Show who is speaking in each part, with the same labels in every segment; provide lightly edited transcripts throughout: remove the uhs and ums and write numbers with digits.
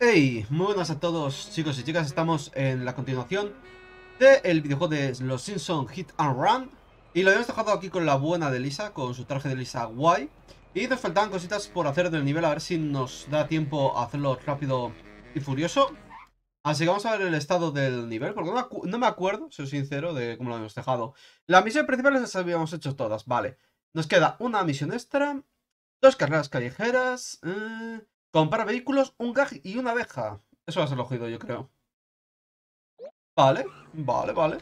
Speaker 1: Hey, muy buenas a todos chicos y chicas, estamos en la continuación del videojuego de Los Simpsons Hit and Run. Y lo habíamos dejado aquí con la buena de Lisa, con su traje de Lisa guay. Y nos faltaban cositas por hacer del nivel, a ver si nos da tiempo a hacerlo rápido y furioso. Así que vamos a ver el estado del nivel, porque no me acuerdo, soy sincero, de cómo lo habíamos dejado. Las misiones principales las habíamos hecho todas, vale. Nos queda una misión extra, dos carreras callejeras, comprar vehículos, un gag y una abeja. Eso va a ser lo jodido, yo creo. Vale, vale.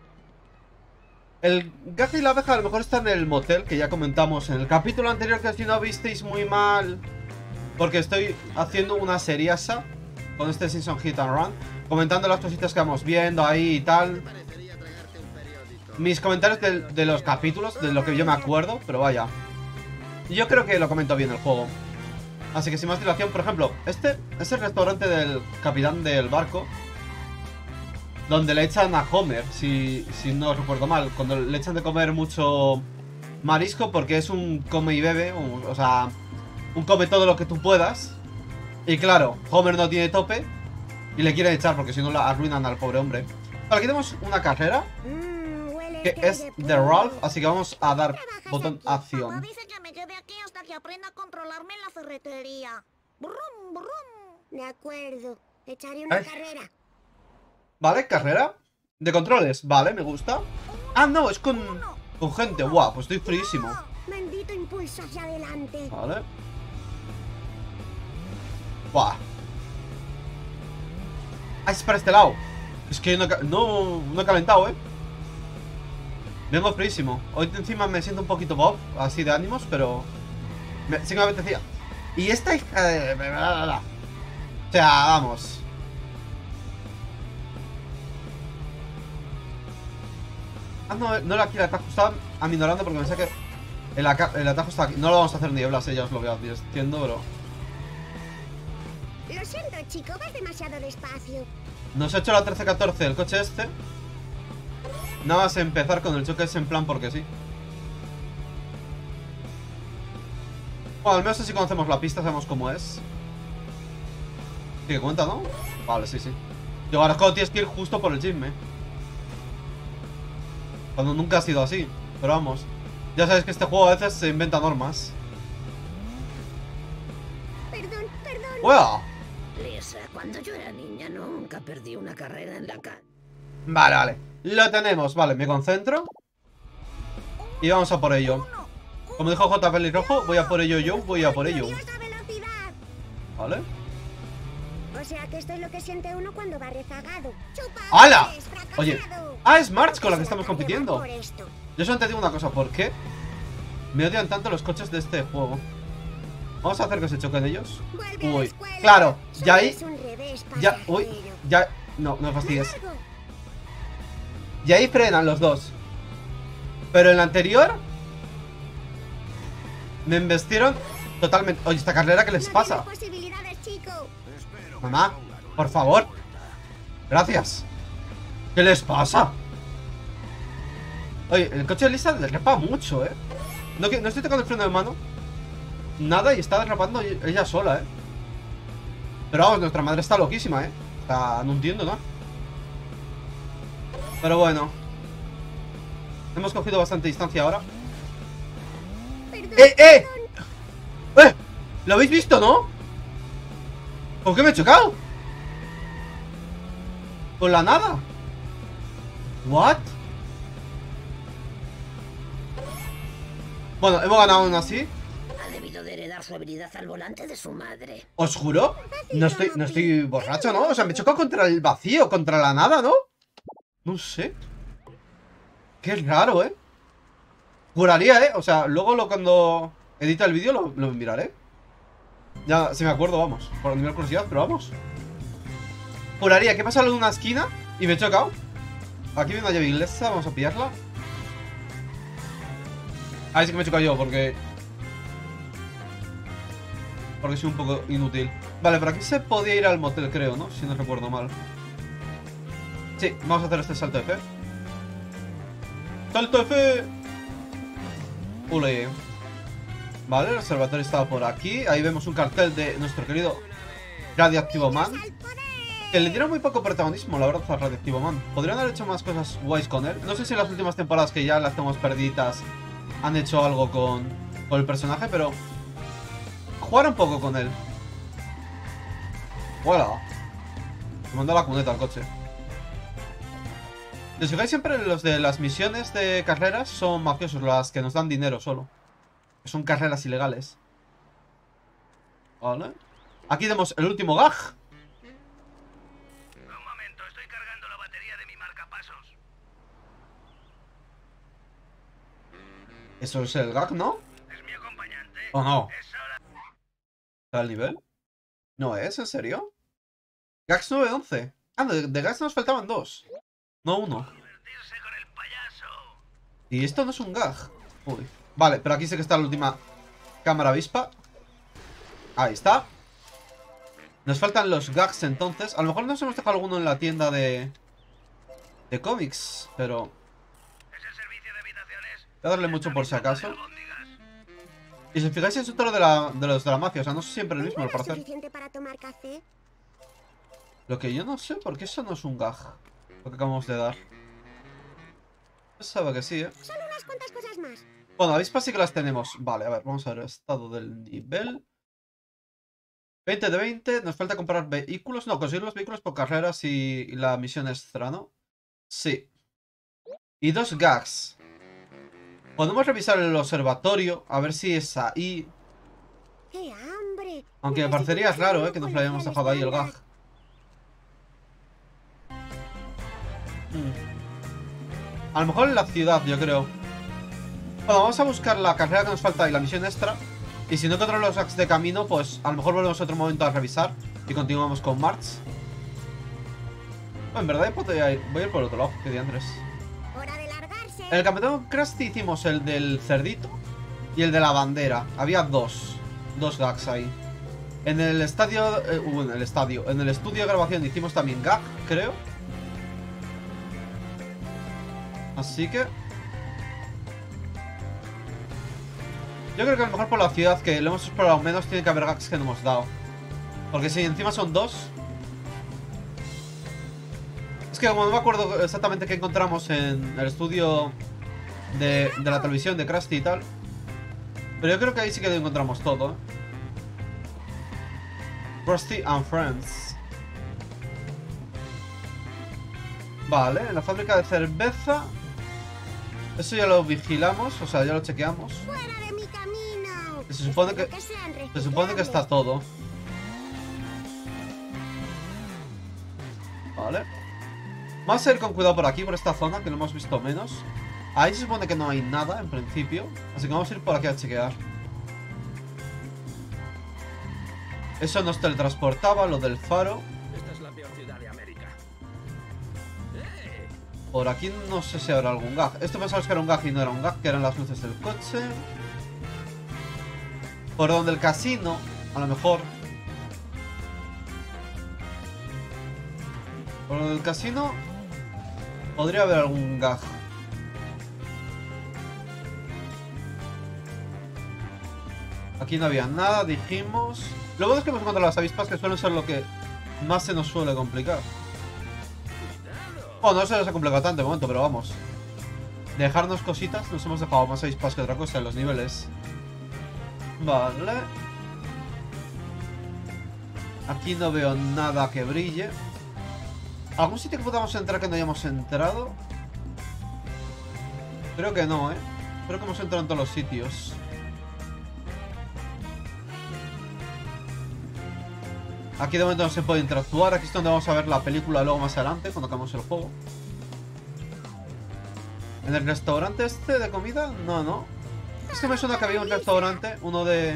Speaker 1: El gag y la abeja a lo mejor está en el motel, que ya comentamos en el capítulo anterior, que si no visteis muy mal, porque estoy haciendo una seriasa con este Simpson Hit and Run, comentando las cositas que vamos viendo ahí y tal. Mis comentarios de los capítulos, de lo que yo me acuerdo, pero vaya. Yo creo que lo comento bien el juego. Así que sin más dilación, por ejemplo, este es el restaurante del capitán del barco, donde le echan a Homer, si no recuerdo mal, cuando le echan de comer mucho marisco, porque es un come y bebe, o sea, un come todo lo que tú puedas. Y claro, Homer no tiene tope y le quieren echar porque si no la arruinan al pobre hombre. Vale, aquí tenemos una carrera que es de Ralph, así que vamos a dar botón acción.
Speaker 2: Dice que me quede aquí hasta que aprenda a controlarme en la ferretería. Brum, brum. De acuerdo, echaré una carrera.
Speaker 1: Vale, carrera de controles, vale, me gusta. Ah, no, es con gente, guau, pues estoy fríísimo.
Speaker 2: Bendito impulso hacia adelante.
Speaker 1: Vale. Buah. Ah, es para este lado. Es que no he calentado, Vengo fríísimo. Hoy encima me siento un poquito bob, así de ánimos, pero sí que me apetecía. Y esta hija de... O sea, vamos. Ah, no era aquí el atajo. Estaba aminorando porque pensé que el atajo está aquí. No lo vamos a hacer nieblas, ya os lo voy advirtiendo, pero...
Speaker 2: Lo siento, chico, vas demasiado despacio.
Speaker 1: Nos ha hecho la 13-14 el coche este. Nada más empezar con el choque es en plan porque sí. Bueno, al menos así conocemos la pista, sabemos cómo es. Sí, que cuenta, ¿no? Vale, sí. Yo ahora es cuando tienes que ir justo por el gym, Cuando nunca ha sido así. Pero vamos. Ya sabéis que este juego a veces se inventa normas.
Speaker 2: Perdón.
Speaker 1: ¡Uah!
Speaker 3: Lisa, cuando yo era niña nunca perdí una carrera en la calle.
Speaker 1: Vale. Lo tenemos, vale, me concentro. Y vamos a por ello. Como dijo J. Pelirrojo, voy a por ello yo, voy a por ello. Vale.
Speaker 2: O sea que esto es lo que siente uno cuando va rezagado.
Speaker 1: ¡Hala! Oye, es Marge con la que estamos compitiendo. Yo solo te digo una cosa, ¿por qué me odian tanto los coches de este juego? Vamos a hacer que se choquen ellos. Uy, claro, ya ahí. Ya, uy, ya. No me fastidies. Y ahí frenan los dos. Pero en la anterior me embestieron totalmente. Oye, esta carrera, ¿qué les pasa? Mamá, por favor. Gracias. ¿Qué les pasa? Oye, el coche de Lisa derrapa mucho, No estoy tocando el freno de mano. Nada, y está derrapando ella sola, Pero vamos, nuestra madre está loquísima, O sea, no entiendo, ¿no? Pero bueno. Hemos cogido bastante distancia ahora. ¡Eh! ¿Lo habéis visto, no? ¿Con qué me he chocado? ¿Con la nada? ¿What? Bueno, hemos ganado aún así.
Speaker 3: Ha debido de heredar su habilidad al volante de su madre.
Speaker 1: ¿Os juro? No estoy borracho, ¿no? O sea, me he chocado contra el vacío, contra la nada, ¿no? No sé. Qué raro, Juraría, O sea, luego cuando edita el vídeo lo miraré. Ya, si me acuerdo, vamos. Por nivel curiosidad, pero vamos. Juraría que he pasado en una esquina y me he chocado. Aquí viene una llave inglesa, vamos a pillarla. Ahí sí que me he chocado yo, porque soy un poco inútil. Vale, por aquí se podía ir al motel, creo, ¿no? Si no recuerdo mal. Sí, vamos a hacer este salto de fe. ¡Salto de fe! Vale, el observatorio estaba por aquí. Ahí vemos un cartel de nuestro querido Radioactivo Man. Que le dieron muy poco protagonismo, la verdad, a Radioactivo Man. Podrían haber hecho más cosas guays con él. No sé si en las últimas temporadas que ya las tenemos perdidas han hecho algo con el personaje, pero jugar un poco con él. ¡Voilà! Me mandó la cuneta al coche. Si os fijáis, siempre los de las misiones de carreras son mafiosos, las que nos dan dinero solo. Son carreras ilegales. Vale. Aquí tenemos el último gag.
Speaker 4: Un momento, estoy cargando la batería de mi marcapasos.
Speaker 1: Eso es el gag, ¿no?
Speaker 4: Es mi acompañante.
Speaker 1: ¿O no?
Speaker 4: Es hora.
Speaker 1: ¿Está el nivel? ¿No es? ¿En serio? Gags 9-11. Ah, de gags nos faltaban 2. No 1.
Speaker 4: Divertirse con el payaso.
Speaker 1: Y esto no es un gag. Uy. Vale, pero aquí sí que está la última cámara avispa. Ahí está. Nos faltan los gags entonces. A lo mejor nos hemos dejado alguno en la tienda de cómics, pero
Speaker 4: Es el servicio de habitaciones.
Speaker 1: voy a darle mucho por si acaso.
Speaker 4: Albóndigas.
Speaker 1: Y si os fijáis es otro de los de la mafia. O sea, no es siempre el mismo al
Speaker 2: ¿No es
Speaker 1: parecer.
Speaker 2: suficiente para tomar café?
Speaker 1: Lo que yo no sé, porque eso no es un gag. Lo que acabamos de dar. Pensaba que sí,
Speaker 2: Solo unas cuantas cosas más.
Speaker 1: Bueno, avispas sí que las tenemos. Vale, a ver, vamos a ver. Estado del nivel. 20 de 20. Nos falta comprar vehículos. No, conseguir los vehículos por carreras y la misión extra, ¿no? Sí. Y 2 gags. Podemos revisar el observatorio. A ver si es ahí.
Speaker 2: ¡Qué hambre!
Speaker 1: Aunque me parecería raro, que nos lo hayamos dejado ahí el gag. A lo mejor en la ciudad, yo creo. Bueno, vamos a buscar la carrera que nos falta y la misión extra. Y si no encontramos los gags de camino, pues a lo mejor volvemos otro momento a revisar. Y continuamos con March. Bueno, en verdad voy a ir por el otro lado, que diantres.
Speaker 2: ¡Hora de largarse!
Speaker 1: En el campeonato Krusty hicimos el del cerdito y el de la bandera. Había dos gags ahí. En el estadio, en el estudio de grabación hicimos también gag, creo. Así que yo creo que a lo mejor por la ciudad, que lo hemos explorado menos, tiene que haber gags que no hemos dado. Porque si encima son 2. Es que como no me acuerdo exactamente qué encontramos en el estudio de la televisión de Krusty y tal. Pero yo creo que ahí sí que lo encontramos todo, ¿eh? Krusty and Friends. Vale, en la fábrica de cerveza. Eso ya lo vigilamos, o sea, ya lo chequeamos.
Speaker 2: ¡Fuera de mi camino!
Speaker 1: Se supone
Speaker 2: Espero
Speaker 1: que
Speaker 2: sean
Speaker 1: se supone que está todo. Vale. Vamos a ir con cuidado por aquí, por esta zona, que lo hemos visto menos. Ahí se supone que no hay nada, en principio. Así que vamos a ir por aquí a chequear. Eso nos teletransportaba, lo del faro.
Speaker 4: Esta es la peor ciudad de América.
Speaker 1: Por aquí no sé si habrá algún gag. Esto pensamos que era un gag y no era un gag, que eran las luces del coche. Por donde el casino, a lo mejor. Por donde el casino podría haber algún gag. Aquí no había nada, dijimos. Lo bueno es que hemos encontrado las avispas, que suelen ser lo que más se nos suele complicar. Bueno, no se nos ha complicado tanto de momento, pero vamos. Dejarnos cositas, nos hemos dejado más avispas que otra cosa en los niveles. Vale. Aquí no veo nada que brille. ¿Algún sitio que podamos entrar que no hayamos entrado? Creo que no, ¿eh? Creo que hemos entrado en todos los sitios. Aquí de momento no se puede interactuar. Aquí es donde vamos a ver la película luego más adelante, cuando acabemos el juego. ¿En el restaurante este de comida? No, no. Es que me suena que había un restaurante, uno de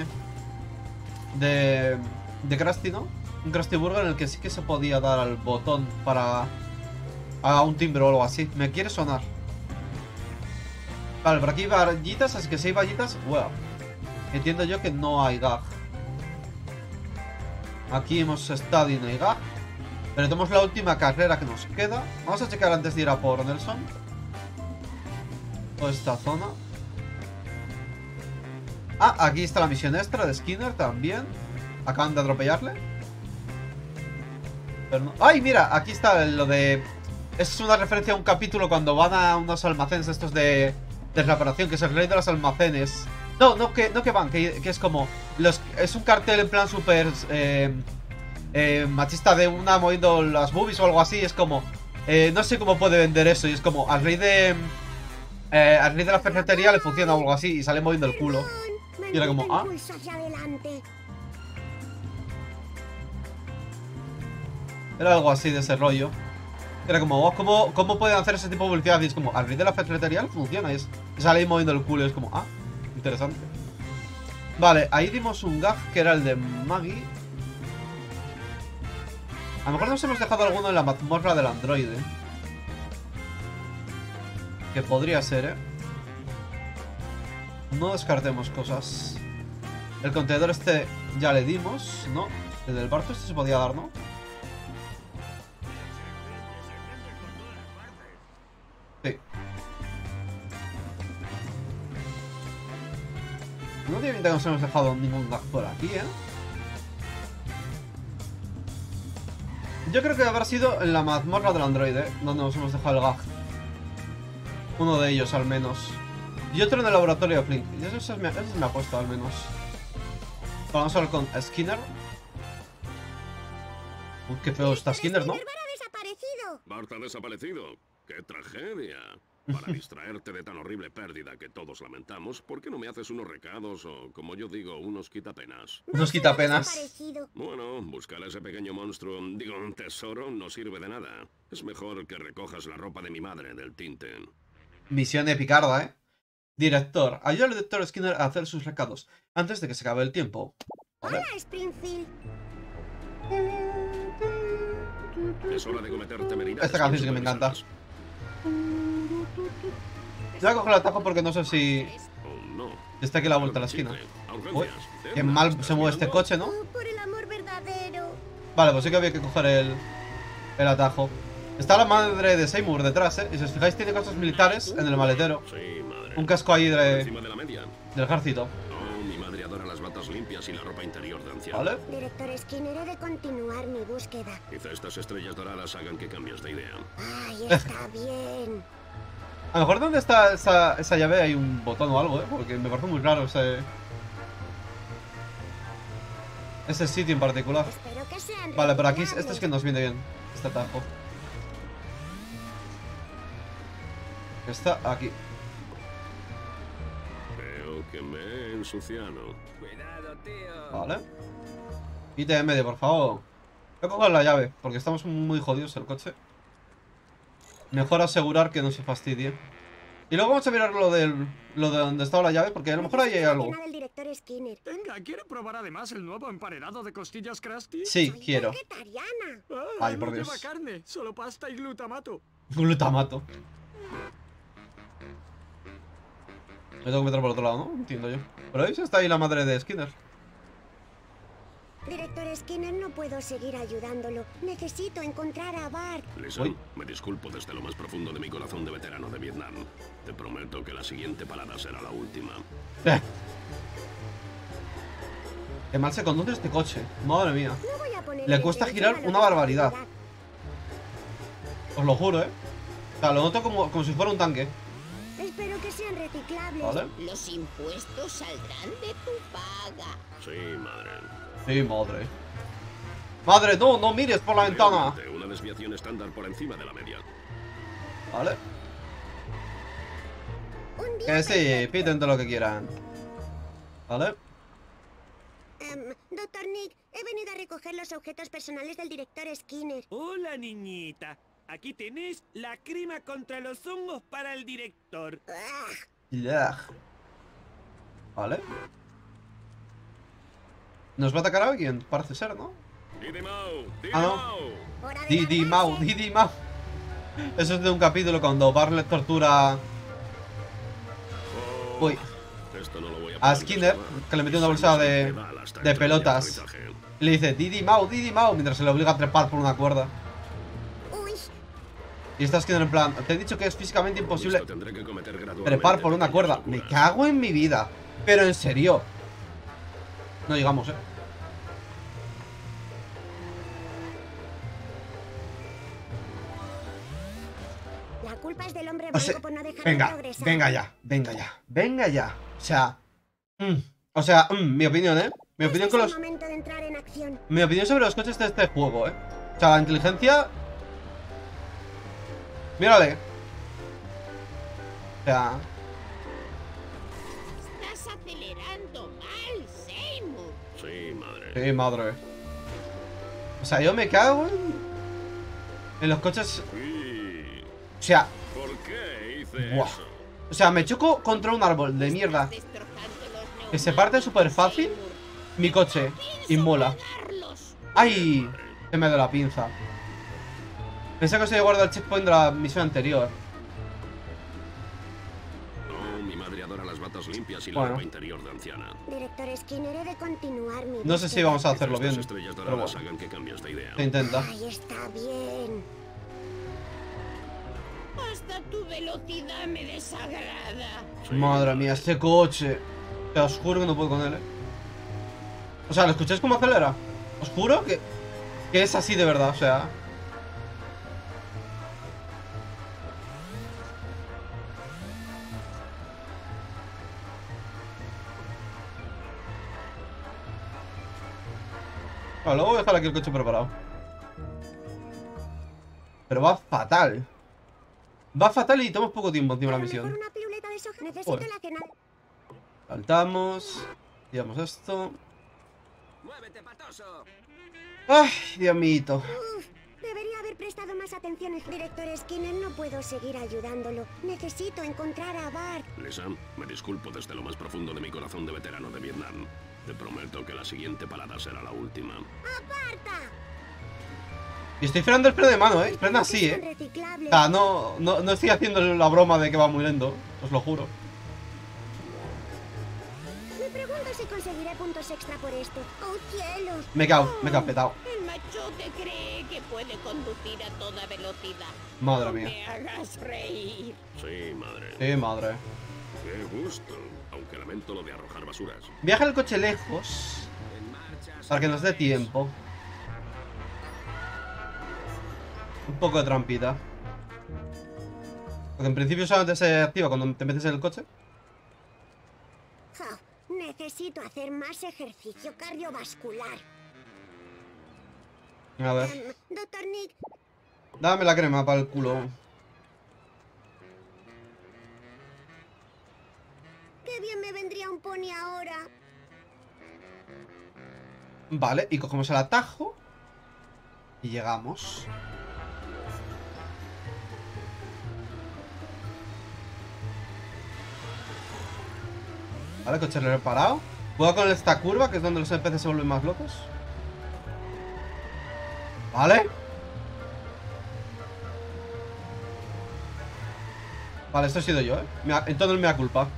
Speaker 1: Krusty, ¿no? Un Krusty Burger en el que sí que se podía dar al botón para a un timbre o algo así. Me quiere sonar. Vale, por aquí hay vallitas, así que si hay vallitas, wow. Entiendo yo que no hay gag. Aquí hemos estado y no hay gag. Pero tenemos la última carrera que nos queda. Vamos a checar antes de ir a por Nelson. Toda esta zona. Ah, aquí está la misión extra de Skinner también. Acaban de atropellarle. Pero no. ¡Ay, mira! Aquí está lo de... Es una referencia a un capítulo cuando van a unos almacenes estos de reparación, que es el rey de los almacenes. No que van, que es como... es un cartel en plan súper... machista de una moviendo las boobies o algo así. Es como... no sé cómo puede vender eso. Y es como... Al rey de la ferretería le funciona o algo así y sale moviendo el culo. Y era como... Ah. Era algo así de ese rollo. Era como, oh, ¿cómo pueden hacer ese tipo de publicidad? Y es como, al rey de la ferretería le funciona. Y sale ahí moviendo el culo y es como, ah, interesante. Vale, ahí dimos un gag que era el de Maggie. A lo mejor nos hemos dejado alguno en la mazmorra del androide. Que podría ser, No descartemos cosas. El contenedor este ya le dimos, ¿no? El del barco este se podía dar, ¿no? Sí. No tiene pinta que nos hemos dejado ningún gag por aquí, Yo creo que habrá sido en la mazmorra del androide, donde nos hemos dejado el gag. Uno de ellos, al menos. Y otro en el laboratorio de Flink. Y eso me ha puesto, al menos. Vamos a hablar con Skinner. Uy, qué feo está Skinner, ¿no?
Speaker 5: Bart ha desaparecido. ¡Qué tragedia! Para distraerte de tan horrible pérdida que todos lamentamos, ¿por qué no me haces unos recados o, como yo digo, unos quitapenas?
Speaker 1: Unos quitapenas.
Speaker 5: Bueno, buscar a ese pequeño monstruo, digo, un tesoro, no sirve de nada. Es mejor que recojas la ropa de mi madre del tinte.
Speaker 1: Misión epicarda, Director, ayuda al doctor Skinner a hacer sus recados antes de que se acabe el tiempo. Vale.
Speaker 2: Hola, Springfield.
Speaker 5: Es hora de cometer temeridades.
Speaker 1: Esta canción sí que me encanta. Voy a coger el atajo porque no sé si...
Speaker 5: Oh, no.
Speaker 1: Está aquí a la vuelta a la esquina. Uy, qué mal se mueve este coche, ¿no?
Speaker 2: Por el amor verdadero.
Speaker 1: Vale, pues sí que había que coger el atajo. Está la madre de Seymour detrás, Y si os fijáis tiene cosas militares en el maletero.
Speaker 5: Sí, madre.
Speaker 1: Un casco ahí
Speaker 5: Encima de la media.
Speaker 1: del ejército.
Speaker 5: Oh, mi madre adora las batas limpias y la ropa interior de anciano.
Speaker 1: Vale.
Speaker 2: Director Skinner, he de continuar mi búsqueda.
Speaker 5: Quizá estas estrellas doradas hagan que cambies de idea.
Speaker 2: Ay, está bien.
Speaker 1: A lo mejor donde está esa llave hay un botón o algo, Porque me parece muy raro ese sitio en particular.
Speaker 2: Espero que sean
Speaker 1: Vale, pero aquí
Speaker 2: reciclables.
Speaker 1: este es que nos viene bien. Este atajo. Está aquí.
Speaker 5: Creo que me he ensuciado.
Speaker 4: Cuidado, tío.
Speaker 1: Vale. Quite de medio, por favor. Voy a coger la llave, porque estamos muy jodidos el coche. Mejor asegurar que no se fastidie. Y luego vamos a mirar lo de donde estaba la llave, porque a lo mejor ahí hay algo.
Speaker 2: Del director Skinner.
Speaker 6: Venga, ¿quiere probar además el nuevo emparedado de costillas Krusty?
Speaker 1: Sí,
Speaker 2: Soy
Speaker 1: quiero.
Speaker 2: vegetariana.
Speaker 1: Ay,
Speaker 6: no
Speaker 1: por
Speaker 6: lleva
Speaker 1: Dios.
Speaker 6: carne, solo pasta y glutamato.
Speaker 1: Glutamato. Me tengo que meter por otro lado, ¿no? Entiendo yo. Pero ahí está ahí la madre de Skinner.
Speaker 2: Director Skinner, no puedo seguir ayudándolo. Necesito encontrar a Bart.
Speaker 5: Lisa,
Speaker 1: Uy.
Speaker 5: me disculpo desde lo más profundo de mi corazón de veterano de Vietnam. Te prometo que la siguiente parada será la última.
Speaker 1: Qué mal se conduce este coche. Madre mía.
Speaker 2: No voy a poner
Speaker 1: Le cuesta girar una barbaridad. Os lo juro, O sea, lo noto como si fuera un tanque.
Speaker 2: Espero que sean reciclables.
Speaker 1: Vale.
Speaker 3: Los impuestos saldrán de tu paga.
Speaker 5: Sí, madre.
Speaker 1: Sí, madre. Madre, no mires por la ventana.
Speaker 5: Realmente, una desviación estándar por encima de la media.
Speaker 1: Vale.
Speaker 2: Un día
Speaker 1: Que sí, piden todo lo que quieran. Vale.
Speaker 2: Doctor Nick, he venido a recoger los objetos personales del director Skinner.
Speaker 7: Hola, niñita. Aquí tenés la crema contra los hongos para el director.
Speaker 1: Yeah. Vale. ¿Nos va a atacar alguien? Parece ser, ¿no?
Speaker 5: Didi Mau, Didi
Speaker 1: Ah, no.
Speaker 5: Mau.
Speaker 2: Hora de
Speaker 1: Didi Mau,
Speaker 2: largarse.
Speaker 1: Didi Mau. Eso es de un capítulo cuando Barlet tortura
Speaker 5: Oh,
Speaker 1: Uy.
Speaker 5: esto no lo voy
Speaker 1: a
Speaker 5: poder
Speaker 1: Skinner,
Speaker 5: descargar.
Speaker 1: que le metió una bolsa de
Speaker 5: Pedal hasta
Speaker 1: de
Speaker 5: el
Speaker 1: pelotas.
Speaker 5: aterrizaje.
Speaker 1: Y le dice Didi Mau, mientras se le obliga a trepar por una cuerda.
Speaker 2: Uy,
Speaker 1: Y está Skinner en plan, te he dicho que es físicamente imposible
Speaker 5: Esto tendré que cometer gradualmente,
Speaker 1: trepar por una
Speaker 5: pequeñas
Speaker 1: cuerda.
Speaker 5: locuras.
Speaker 1: Me cago en mi vida. Pero en serio. No llegamos,
Speaker 2: La culpa es del hombre
Speaker 1: O
Speaker 2: blanco
Speaker 1: sea,
Speaker 2: por no dejar
Speaker 1: venga,
Speaker 2: progresar.
Speaker 1: venga ya, venga ya, venga ya. O sea, mi opinión, ¿eh? Mi opinión
Speaker 2: Este
Speaker 1: con
Speaker 2: es
Speaker 1: los...
Speaker 2: el momento de entrar en acción.
Speaker 1: Mi opinión sobre los coches de este juego, ¿eh? O sea, la inteligencia... Mírale. O sea...
Speaker 3: Estás acelerando mal, Seymour.
Speaker 5: Sí, madre.
Speaker 1: Sí, madre. O sea, yo me cago en los coches...
Speaker 5: Uy,
Speaker 1: O sea,
Speaker 5: ¿por qué hice
Speaker 1: buah.
Speaker 5: eso?
Speaker 1: O sea, me choco contra un árbol de mierda
Speaker 3: Estás destrozando los
Speaker 1: que se parte súper fácil.
Speaker 3: Seymour.
Speaker 1: Mi coche. Y mola.
Speaker 3: Darlos.
Speaker 1: ¡Ay! Se me dio la pinza. Pensé que se había guardado el checkpoint de la misión anterior.
Speaker 5: No, mi madre adora las batas limpias y la
Speaker 1: Bueno.
Speaker 5: ropa interior de anciana.
Speaker 2: Director Skinner, he de continuar mi
Speaker 1: No sé si
Speaker 2: búsqueda.
Speaker 1: vamos a hacerlo bien.
Speaker 5: Las estrellas
Speaker 1: Pero
Speaker 5: doradas
Speaker 1: bueno,
Speaker 5: hagan que cambies de idea.
Speaker 1: se intenta.
Speaker 2: Ahí está bien.
Speaker 3: Hasta tu velocidad me desagrada.
Speaker 5: Sí,
Speaker 1: Madre mía, este coche. Te os juro que no puedo con él, ¿eh? O sea, ¿lo escucháis cómo acelera? Os juro que es así de verdad, o sea. Bueno, luego voy a dejar aquí el coche preparado. Pero va fatal. Va fatal y tenemos poco tiempo encima de la
Speaker 2: A lo mejor
Speaker 1: misión.
Speaker 2: una piruleta de soja. Necesito
Speaker 1: Joder.
Speaker 2: la cena.
Speaker 1: Saltamos. Tiramos esto.
Speaker 4: ¡Muévete, patoso!
Speaker 1: ¡Ay, Dios mío!
Speaker 2: Debería haber prestado más atención al director Skinner. No puedo seguir ayudándolo. Necesito encontrar a Bart.
Speaker 5: Lisa, me disculpo desde lo más profundo de mi corazón de veterano de Vietnam. Te prometo que la siguiente parada será la última.
Speaker 2: ¡Aparta!
Speaker 1: Y estoy frenando el freno de mano, ¿eh? Frena así,
Speaker 2: Son
Speaker 1: ¿eh?
Speaker 2: reciclables.
Speaker 1: O sea, no estoy haciendo la broma de que va muy lento. Os lo juro.
Speaker 2: Me pregunto si conseguiré puntos extra por este. ¡Oh, cielos!
Speaker 1: Me cago petado.
Speaker 3: El machote cree que puede conducir a toda velocidad.
Speaker 1: Madre
Speaker 3: No
Speaker 1: mía.
Speaker 3: me hagas reír.
Speaker 5: Sí, madre.
Speaker 1: Sí, madre.
Speaker 5: Qué gusto. Aunque lamento lo de arrojar basuras.
Speaker 1: Viaja el coche lejos.
Speaker 4: En marcha,
Speaker 1: Para que nos dé
Speaker 4: señores.
Speaker 1: tiempo. Un poco de trampita. Porque en principio solamente se activa cuando te metes en el coche.
Speaker 2: Ja, necesito hacer más ejercicio cardiovascular.
Speaker 1: A ver.
Speaker 2: Doctor Nick,
Speaker 1: Dame la crema para el culo.
Speaker 2: qué bien me vendría un pony ahora.
Speaker 1: Vale, y cogemos el atajo. Y llegamos. Vale, coche reparado. Juega con esta curva, que es donde los NPC se vuelven más locos. Vale. Vale, esto he sido yo, ¿eh? Entonces me da culpa.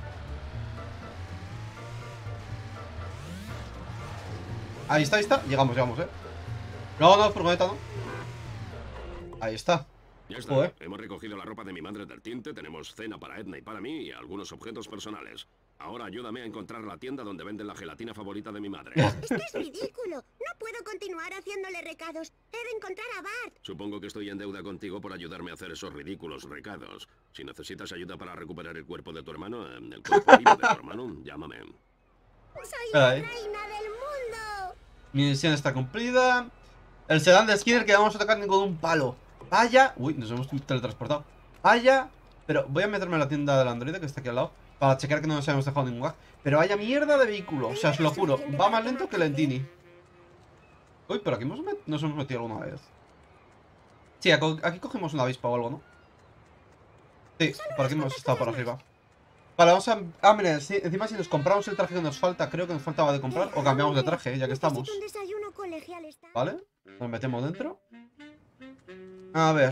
Speaker 1: Ahí está, ahí está. Llegamos, ¿eh? No, furgoneta, no. Ahí está.
Speaker 5: Ya está.
Speaker 1: Joder.
Speaker 5: Hemos recogido la ropa de mi madre del tinte, tenemos cena para Edna y para mí y algunos objetos personales. Ahora ayúdame a encontrar la tienda donde venden la gelatina favorita de mi madre.
Speaker 2: Esto es ridículo. No puedo continuar haciéndole recados. He de encontrar a Bart.
Speaker 5: Supongo que estoy en deuda contigo por ayudarme a hacer esos ridículos recados. Si necesitas ayuda para recuperar el cuerpo de tu hermano, el cuerpo vivo de tu hermano, llámame.
Speaker 2: Soy la
Speaker 1: Ay.
Speaker 2: reina del mundo.
Speaker 1: Mi misión está cumplida. El sedán de Skinner que vamos a tocar ni con un palo. Vaya. Uy, nos hemos teletransportado. Vaya. Pero voy a meterme en la tienda del androide que está aquí al lado. Para checar que no nos hayamos dejado ningún gag. Pero vaya mierda de vehículo. O sea, os lo juro. Va más lento que Lentini. Uy, pero aquí nos hemos metido alguna vez. Sí, aquí cogemos una avispa o algo, ¿no? Sí, por aquí hemos estado por arriba. Vale, vamos a... Ah, mira, encima si nos compramos el traje que nos falta, creo que nos faltaba de comprar. O cambiamos de traje, ya que estamos.
Speaker 2: Necesito un desayuno colegial, ¿está?
Speaker 1: ¿Vale? Nos metemos dentro. A ver.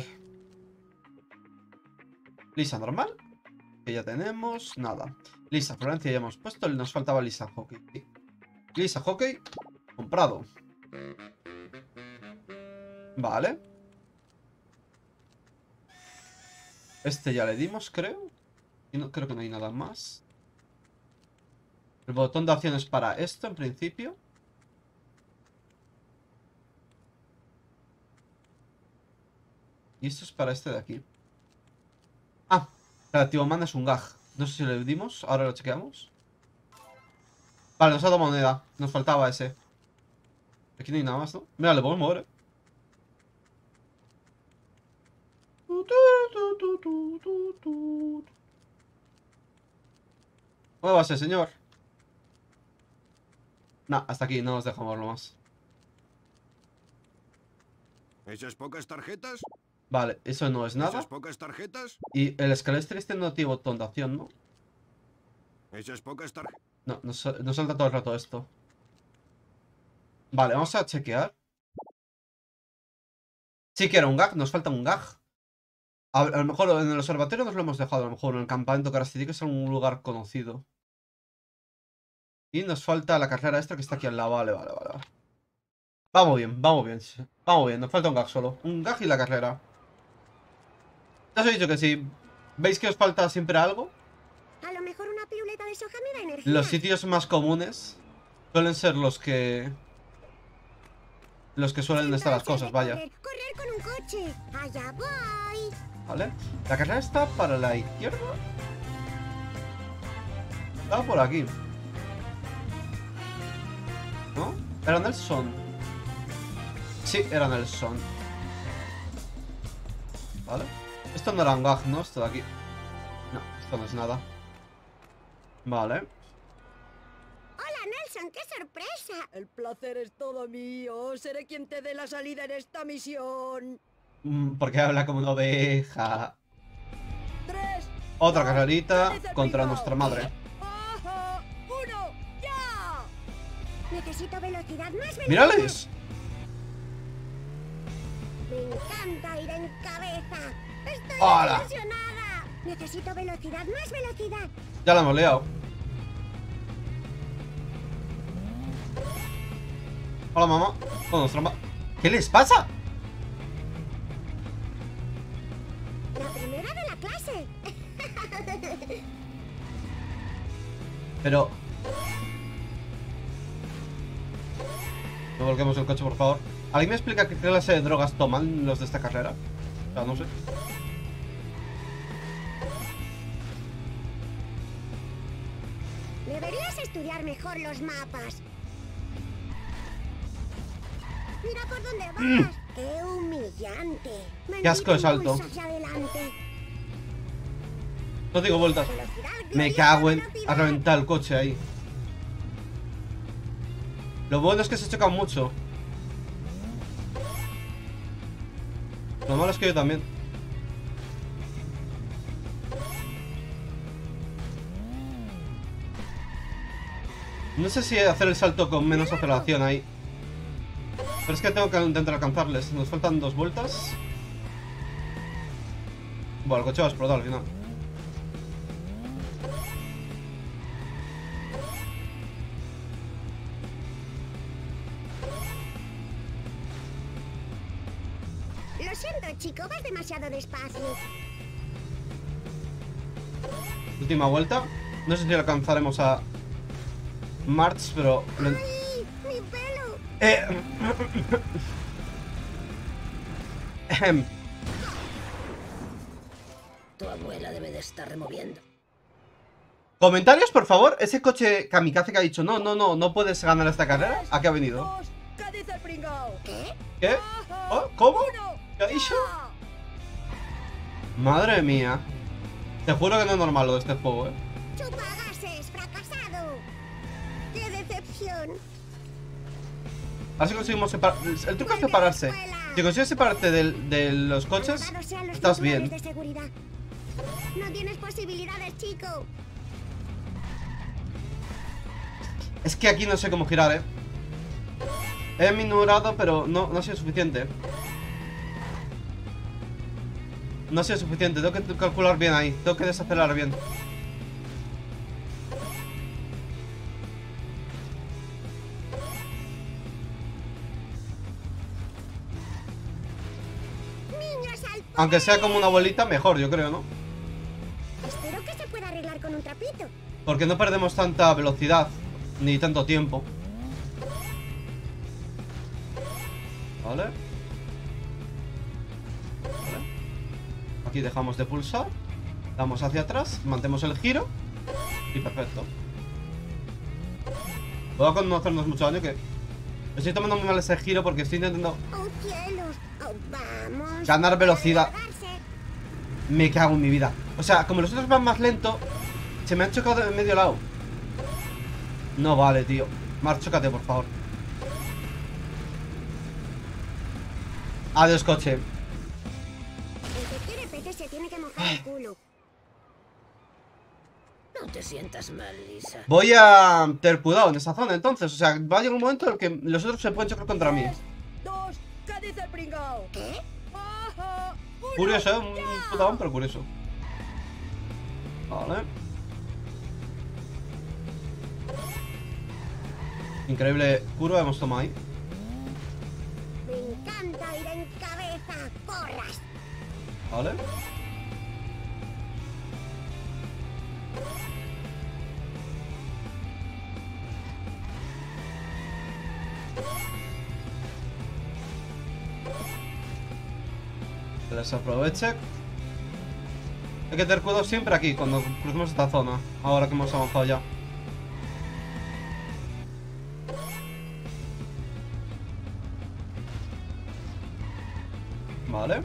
Speaker 1: Lisa normal. Que ya tenemos. Nada. Lisa Florencia ya hemos puesto. Nos faltaba Lisa Hockey. Sí. Lisa Hockey. Comprado. Vale. Este ya le dimos, creo. Y no, creo que no hay nada más. El botón de acción es para esto, en principio. Y esto es para este de aquí. Reactivo mana es un gag. No sé si le dimos, ahora lo chequeamos. Vale, nos ha dado moneda. Nos faltaba ese. Aquí no hay nada más, ¿no? Mira, le podemos mover, Muévase, señor. Nah, hasta aquí, no nos deja moverlo más.
Speaker 8: ¿Esas pocas tarjetas?
Speaker 1: Vale, eso no es nada.
Speaker 8: ¿Esas pocas tarjetas?
Speaker 1: Y el Scalestri este no tiene botón de acción, ¿no?
Speaker 8: ¿Esas pocas tarjetas?
Speaker 1: No, nos salta todo el rato esto. Vale, vamos a chequear. Sí que era un gag, nos falta un gag. A lo mejor en el observatorio nos lo hemos dejado, a lo mejor en el campamento Karastik es un lugar conocido. Y nos falta la carrera esta que está aquí al lado, vale. Vamos bien, nos falta un gag solo. Un gag y la carrera. Ya os he dicho que si veis que os falta siempre algo,
Speaker 2: A lo mejor una piruleta de soja me da energía.
Speaker 1: los sitios más comunes suelen ser los que suelen estar las cosas, vaya.
Speaker 2: Correr con un coche. Allá voy.
Speaker 1: ¿Vale? La carrera está para la izquierda. Está por aquí. ¿No? Era Nelson. Sí, era Nelson. ¿Vale? Esto no era un gag, ¿no? Esto de aquí. No, esto no es nada. Vale.
Speaker 2: Hola, Nelson, qué sorpresa.
Speaker 3: El placer es todo mío. Seré quien te dé la salida en esta misión.
Speaker 1: Porque habla como una oveja.
Speaker 3: 3.
Speaker 1: Otra carrerita contra nuestra madre.
Speaker 3: ¡Ojo! 1, ya.
Speaker 2: Necesito velocidad, más velocidad.
Speaker 1: ¡Mírales!
Speaker 2: Me encanta ir en cabeza. Estoy
Speaker 1: ¡Hala!
Speaker 2: emocionada. Necesito velocidad, más velocidad.
Speaker 1: Ya la hemos liado. Hola, mamá. Con nuestra ¿qué les pasa?
Speaker 2: La primera de la clase.
Speaker 1: Pero... no volquemos el coche, por favor. ¿Alguien me explica qué clase de drogas toman los de esta carrera? O sea, no sé.
Speaker 2: Deberías estudiar mejor los mapas. Mira por dónde vas. ¡Qué humillante!
Speaker 1: Qué asco de salto.
Speaker 2: Impulso hacia adelante.
Speaker 1: No digo vueltas.
Speaker 2: Velocidad,
Speaker 1: Me
Speaker 2: gloriosa
Speaker 1: cago en...
Speaker 2: velocidad.
Speaker 1: a reventar el coche ahí. Lo bueno es que se chocan mucho. Lo malo es que yo también. No sé si hacer el salto con menos aceleración ahí. Pero es que tengo que intentar alcanzarles. Nos faltan 2 vueltas. Bueno, el coche va a explotar al final.
Speaker 2: Lo siento, chico, vas demasiado despacio.
Speaker 1: Última vuelta. No sé si alcanzaremos a March, pero...
Speaker 2: ¡Ay, mi pelo!
Speaker 3: Tu abuela debe de estar removiendo.
Speaker 1: Comentarios, por favor. Ese coche kamikaze que ha dicho no puedes ganar esta carrera. ¿A qué ha venido?
Speaker 3: 2, ¿qué dice el pringao?
Speaker 2: ¿Qué?
Speaker 1: ¿Qué?
Speaker 3: Ojo,
Speaker 1: ¿Oh? ¿Cómo?
Speaker 3: 1,
Speaker 1: ¿Qué ha dicho?
Speaker 3: ya.
Speaker 1: Madre mía. Te juro que no es normal lo de este juego,
Speaker 2: ¡Chupagases! ¡Fracasado! ¡Qué decepción!
Speaker 1: Así conseguimos separar. El truco es separarse. Si consigues separarte de los coches,
Speaker 2: Malvados sean los
Speaker 1: estás
Speaker 2: cinturones
Speaker 1: bien.
Speaker 2: de seguridad. No tienes posibilidades, chico.
Speaker 1: Es que aquí no sé cómo girar, He minurado, pero no ha sido suficiente. No ha sido suficiente, tengo que calcular bien ahí. Tengo que desacelerar bien.
Speaker 2: Niños al poder.
Speaker 1: Aunque sea como una bolita, mejor, yo creo, ¿no?
Speaker 2: Espero que se pueda arreglar con un trapito.
Speaker 1: Porque no perdemos tanta velocidad, ni tanto tiempo. Vale. Vale. Aquí dejamos de pulsar. Damos hacia atrás, mantenemos el giro. Y perfecto. Puedo no hacernos mucho daño, que estoy tomando muy mal ese giro porque estoy intentando
Speaker 2: ¡Oh, cielos! Oh, vamos.
Speaker 1: ganar velocidad.
Speaker 2: Cargarse.
Speaker 1: Me cago en mi vida. O sea, como los otros van más lento, se me han chocado en medio lado. No vale, tío. Mar, chócate, por favor. Adiós, coche.
Speaker 2: El que quiere peces se tiene que mojar el culo.
Speaker 3: No te sientas mal, Lisa.
Speaker 1: Voy a tener cuidado en esa zona, entonces. O sea, va a llegar un momento en el que los otros se pueden chocar contra mí.
Speaker 9: 2, ¿qué dice el pringao?
Speaker 2: ¿Qué?
Speaker 9: ¡Ajá!
Speaker 1: Curioso, ¿eh? Un putadón, pero curioso. Vale. Increíble curva hemos tomado ahí.
Speaker 2: Me encanta ir en cabeza. ¡Porras!
Speaker 1: Vale. Que les aproveche. Hay que tener cuidado siempre aquí cuando crucemos esta zona. Ahora que hemos avanzado ya. Vale.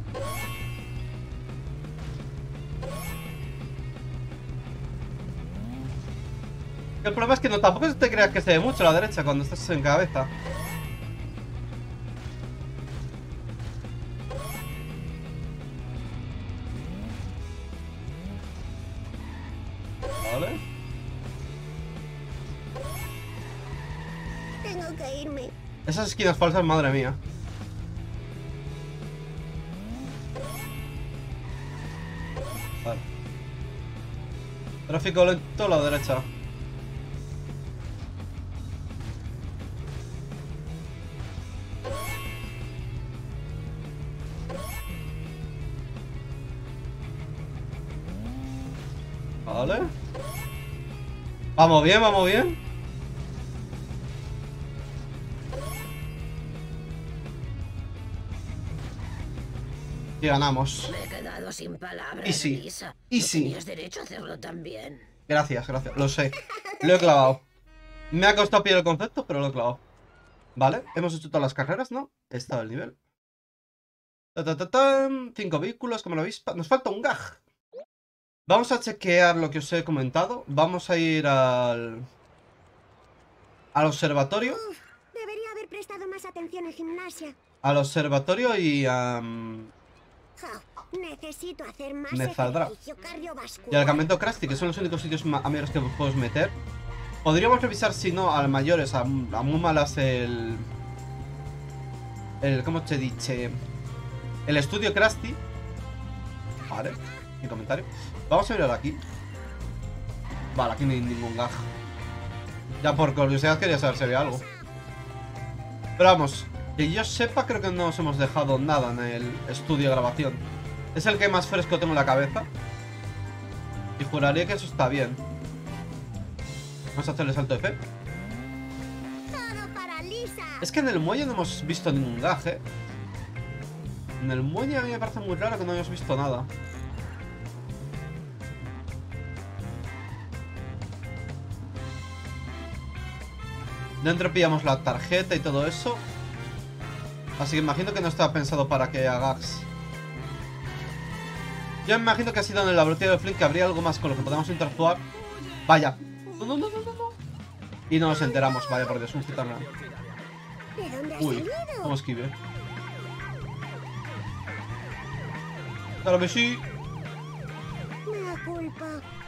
Speaker 1: El problema es que no tampoco te creas que se ve mucho a la derecha cuando estás en cabeza. Vale.
Speaker 2: Tengo que irme.
Speaker 1: Esas esquinas falsas, madre mía. Vale. Tráfico lento a la derecha. Vale. Vamos bien, vamos bien. Y ganamos.
Speaker 3: Me he quedado sin palabras,
Speaker 1: Easy.
Speaker 3: Lisa.
Speaker 1: Easy.
Speaker 3: No tenías derecho a hacerlo también.
Speaker 1: Gracias, gracias. Lo sé. Lo he clavado. Me ha costado pillar el concepto, pero lo he clavado. Vale, hemos hecho todas las carreras, ¿no? He estado el nivel. 5 vehículos, como lo veis. Nos falta un gag. Vamos a chequear lo que os he comentado. Vamos a ir al observatorio.
Speaker 2: Uf, debería haber prestado más atención en gimnasia.
Speaker 1: Al observatorio y
Speaker 2: Ja, necesito hacer más
Speaker 1: Me saldrá.
Speaker 2: ejercicio cardiovascular.
Speaker 1: y al campamento Krusty, que son los únicos sitios a mayores que podemos meter. Podríamos revisar, si no, al mayores, a muy malas el ¿cómo te dice? El estudio Krusty. Vale, mi comentario. Vamos a mirar aquí. Vale, aquí no hay ningún gag. Ya por curiosidad quería saber si había algo. Pero vamos, que yo sepa, creo que no nos hemos dejado nada en el estudio de grabación. Es el que más fresco tengo en la cabeza. Y juraría que eso está bien. Vamos a hacerle salto de fe.
Speaker 2: Todo para Lisa.
Speaker 1: Es que en el muelle no hemos visto ningún gag, ¿eh? En el muelle a mí me parece muy raro que no hayamos visto nada. Dentro pillamos la tarjeta y todo eso. Así que imagino que no estaba pensado para que hagas. Yo me imagino que ha sido en el laboratorio de Flynn, que habría algo más con lo que podamos interactuar. Vaya. No, no, no, no, no, no. Y no nos enteramos, vaya por Dios, un gitano.
Speaker 2: ¿De dónde has
Speaker 1: Uy,
Speaker 2: salido?
Speaker 1: cómo esquive. Claro que sí.
Speaker 2: Me da culpa.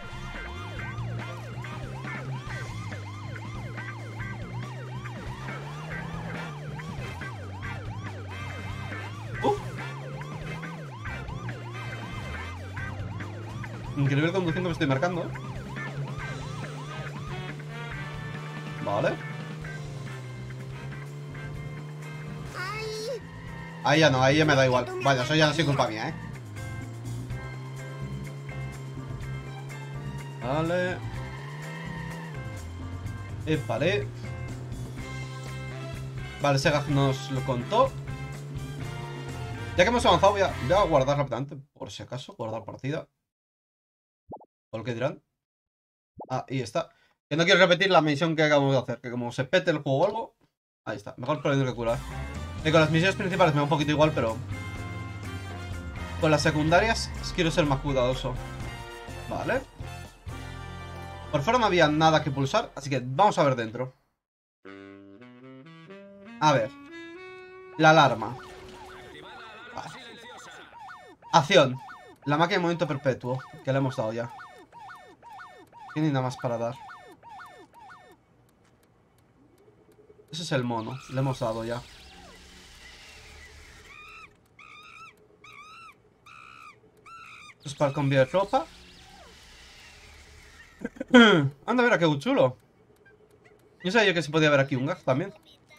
Speaker 1: Increíble conducción que me estoy marcando. Vale.
Speaker 2: ¡Ay!
Speaker 1: Ahí ya no, ahí ya me da igual. Vaya, eso ya no es culpa mía, ¿eh? Vale. Vale. Vale, Sega nos lo contó. Ya que hemos avanzado, voy a guardar rápidamente. Por si acaso, guardar partida. ¿O lo que dirán? Ah, y está. Que no quiero repetir la misión que acabamos de hacer. Que como se pete el juego o algo. Ahí está. Mejor prevenir que curar. Y con las misiones principales me da un poquito igual, pero... con las secundarias quiero ser más cuidadoso. Vale. Por fuera no había nada que pulsar, así que vamos a ver dentro. A ver. La alarma. Vale. Acción. La máquina de movimiento perpetuo, que le hemos dado ya. Tiene nada más para dar. Ese es el mono, le hemos dado ya. Esto es para el cambio de ropa. Anda, mira, qué chulo. Yo sabía que se podía ver aquí un gag también.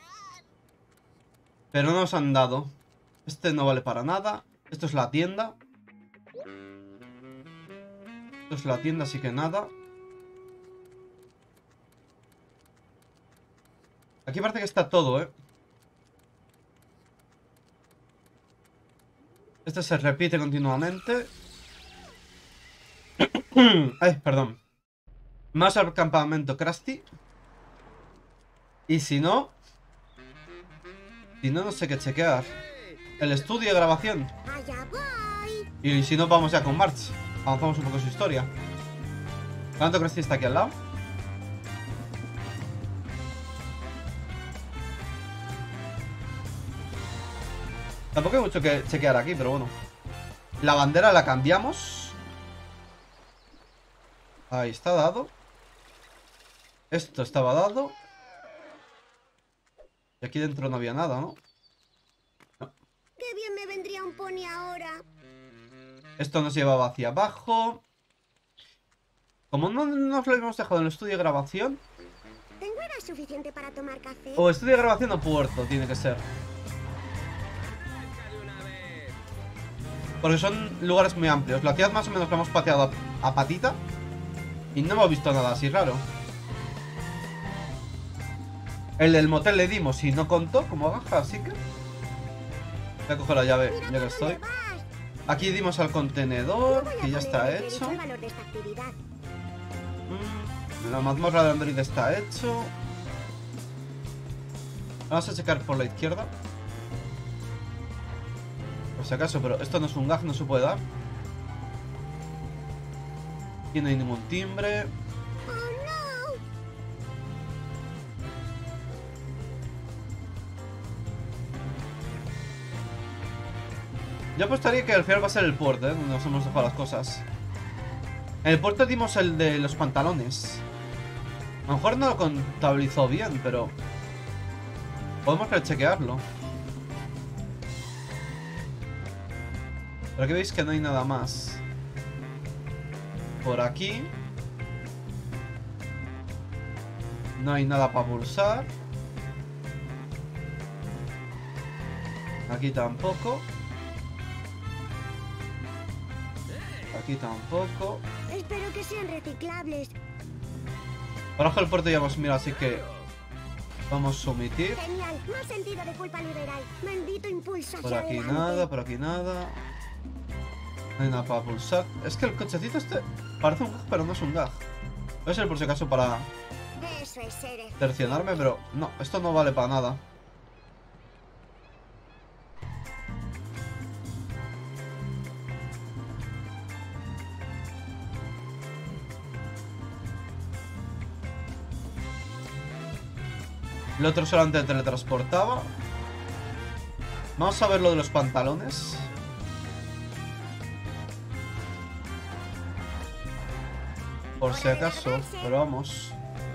Speaker 1: Pero no nos han dado. Este no vale para nada. Esto es la tienda. Esto es la tienda, así que nada. Aquí parece que está todo, ¿eh? Este se repite continuamente. Ay, perdón. Más al campamento Krusty. Y si no... no sé qué chequear. El estudio de grabación.
Speaker 2: Allá voy.
Speaker 1: Y si no, vamos ya con March. Avanzamos un poco su historia. ¿Cuánto Krusty está aquí al lado? Tampoco hay mucho que chequear aquí, pero bueno. La bandera la cambiamos. Ahí está dado. Esto estaba dado. Y aquí dentro no había nada, ¿no? No.
Speaker 2: Qué bien me vendría un pony ahora.
Speaker 1: Esto nos llevaba hacia abajo. Como no nos lo habíamos dejado en el estudio de grabación.
Speaker 2: ¿Tengo hora suficiente para tomar café?
Speaker 1: O estudio de grabación o puerto, tiene que ser. Porque son lugares muy amplios. La ciudad más o menos la hemos pateado a patita. Y no hemos visto nada así raro. El del motel le dimos y no contó como baja, así que... voy a coger la llave ya que estoy. Aquí dimos al contenedor, que ya está hecho. La mazmorra de Android está hecho. Vamos a checar por la izquierda. Por si acaso, pero esto no es un gag, no se puede dar. Aquí no hay ningún timbre. Yo apostaría que al final va a ser el puerto, donde nos hemos dejado las cosas. En el puerto dimos el de los pantalones. A lo mejor no lo contabilizó bien, pero... podemos rechequearlo. Pero aquí veis que no hay nada más. Por aquí no hay nada para pulsar. Aquí tampoco. Aquí tampoco.
Speaker 2: Espero que sean reciclables.
Speaker 1: Por abajo del puerto ya hemos mirado, así que vamos a omitir.
Speaker 2: Genial, más sentido de culpa liberal. Maldito impulso
Speaker 1: Por
Speaker 2: hacia
Speaker 1: aquí
Speaker 2: adelante.
Speaker 1: nada, por aquí nada. No hay nada para pulsar. Es que el cochecito este parece un gag, pero no es un gag. Voy a ser por si acaso para
Speaker 2: Eso es ser efectivo.
Speaker 1: tercionarme, pero no, esto no vale para nada. El otro solamente teletransportaba. Vamos a ver lo de los pantalones. Por si acaso, pero vamos.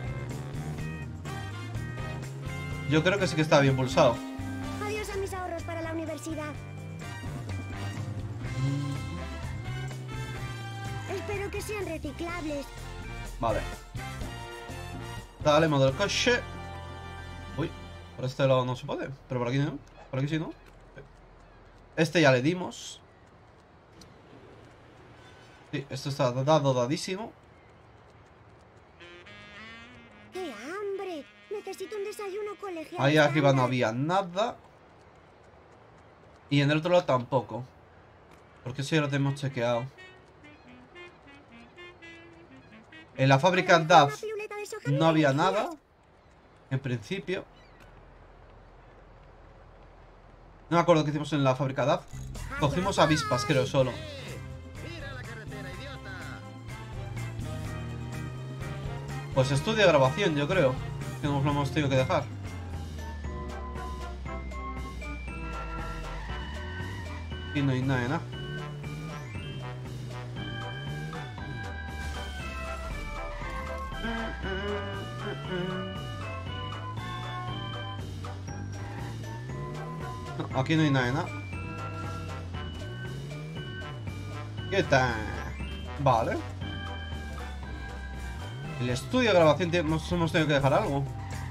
Speaker 1: Yo creo que sí que está bien pulsado.
Speaker 2: Adiós a mis ahorros para la universidad. Espero que sean reciclables.
Speaker 1: Vale. Dale, modo del coche. Uy, por este lado no se puede. Pero por aquí no. Por aquí sí, ¿no? Este ya le dimos. Sí, esto está dadísimo.
Speaker 2: ¡Qué hambre! Necesito un desayuno colegial.
Speaker 1: Ahí arriba no
Speaker 2: estándar.
Speaker 1: había nada. Y en el otro lado tampoco. Porque eso ya lo tenemos chequeado. En la fábrica
Speaker 2: ¿Una
Speaker 1: DAF
Speaker 2: piruleta de soja
Speaker 1: no
Speaker 2: de
Speaker 1: había
Speaker 2: energías?
Speaker 1: nada. En principio. No me acuerdo qué hicimos en la fábrica DAF. Cogimos avispas, creo, solo.
Speaker 10: Mira la carretera, idiota.
Speaker 1: Pues estudio de grabación, yo creo. Que nos lo hemos tenido que dejar. Y no hay nada de nada. No, aquí no hay nada de nada. ¿Qué tal? Vale. El estudio de grabación nos hemos tenido que dejar algo.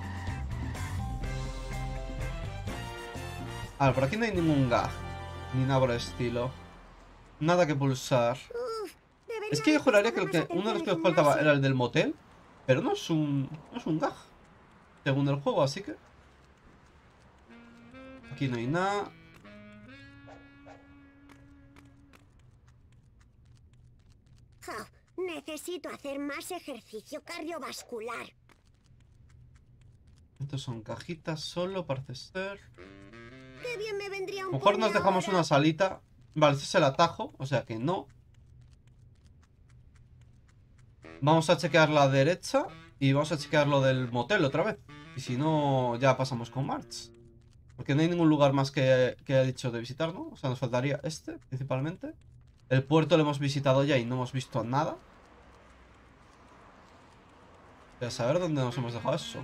Speaker 1: A ver, por aquí no hay ningún gag. Ni nada por el estilo. Nada que pulsar.
Speaker 2: Uf, debería
Speaker 1: Es que yo
Speaker 2: haber
Speaker 1: juraría que,
Speaker 2: prestado más
Speaker 1: uno de los que nos
Speaker 2: atención al
Speaker 1: faltaba
Speaker 2: gimnasio.
Speaker 1: era el del motel. Pero no es un gag. Según el juego, así que... Aquí no hay nada.
Speaker 2: Ja, necesito hacer más ejercicio cardiovascular.
Speaker 1: Estos son cajitas solo, parece ser.
Speaker 2: Qué bien me vendría
Speaker 1: A
Speaker 2: un
Speaker 1: lo mejor
Speaker 2: pony
Speaker 1: nos dejamos
Speaker 2: ahora.
Speaker 1: una salita. Vale, este es el atajo, o sea que no. Vamos a chequear la derecha. Y vamos a chequear lo del motel otra vez. Y si no, ya pasamos con March. Porque no hay ningún lugar más que haya dicho de visitar, ¿no? O sea, nos faltaría este, principalmente. El puerto lo hemos visitado ya y no hemos visto nada. Voy a saber dónde nos hemos dejado eso.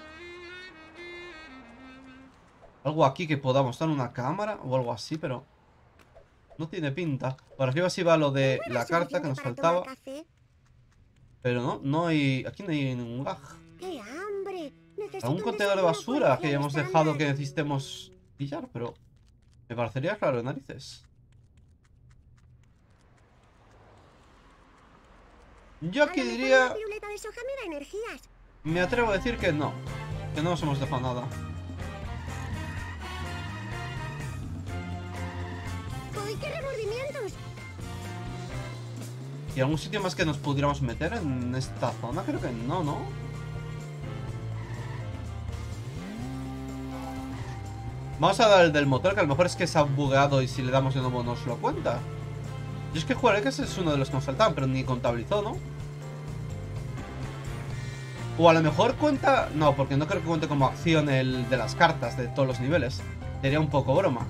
Speaker 1: Algo aquí que podamos dar una cámara o algo así, pero... No tiene pinta. Por arriba sí va lo de la carta que nos
Speaker 2: Para tomar
Speaker 1: faltaba.
Speaker 2: café.
Speaker 1: Pero no hay... Aquí no hay ningún gag.
Speaker 2: ¡Qué hambre! Necesito
Speaker 1: Algún
Speaker 2: un
Speaker 1: contenedor de
Speaker 2: desayuno
Speaker 1: basura que
Speaker 2: colegial
Speaker 1: hayamos
Speaker 2: estándar.
Speaker 1: dejado que necesitemos pillar, pero... Me parecería raro de narices. Yo
Speaker 2: A
Speaker 1: aquí
Speaker 2: lo mejor
Speaker 1: diría...
Speaker 2: una piruleta de soja me da energías.
Speaker 1: Me atrevo a decir que no. Que no nos hemos dejado nada.
Speaker 2: ¡Uy, qué remordimientos!
Speaker 1: ¿Y algún sitio más que nos pudiéramos meter en esta zona? Creo que no, ¿no? Vamos a dar el del motor, que a lo mejor es que se ha bugueado y si le damos de nuevo nos lo cuenta. Yo es que jugaré que ese es uno de los que nos faltaban, pero ni contabilizó, ¿no? O a lo mejor cuenta... No, porque no creo que cuente como acción el de las cartas de todos los niveles. Sería un poco broma.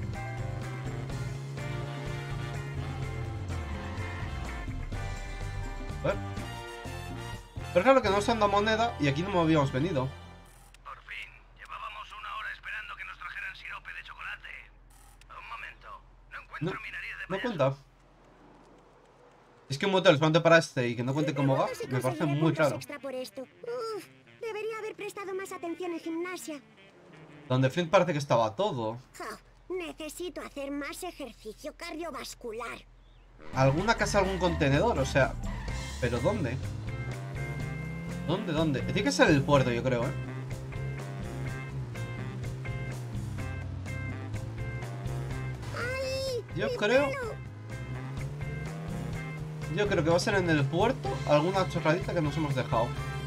Speaker 1: A ver. Pero claro que no nos han dado moneda y aquí no habíamos venido.
Speaker 10: Por fin. Llevábamos una hora esperando que nos trajeran sirope de chocolate. Un momento. No encuentro mi nariz de
Speaker 1: No
Speaker 10: payaso.
Speaker 1: cuenta. Es que un motel solamente para este y que no cuente como gag
Speaker 2: Si
Speaker 1: me parece
Speaker 2: conseguiré
Speaker 1: muy
Speaker 2: puntos
Speaker 1: raro.
Speaker 2: extra por esto. Uf, debería haber prestado más atención en gimnasia.
Speaker 1: Donde Flint parece que estaba todo.
Speaker 2: Ja, necesito hacer más ejercicio cardiovascular.
Speaker 1: ¿Alguna casa, algún contenedor? O sea... ¿Pero dónde? ¿Dónde? Tiene que ser el puerto, yo creo, ¿eh?
Speaker 2: ¡Ay!
Speaker 1: Yo
Speaker 2: mi
Speaker 1: creo...
Speaker 2: pelo!
Speaker 1: Yo creo que va a ser en el puerto alguna chorradita que nos hemos dejado.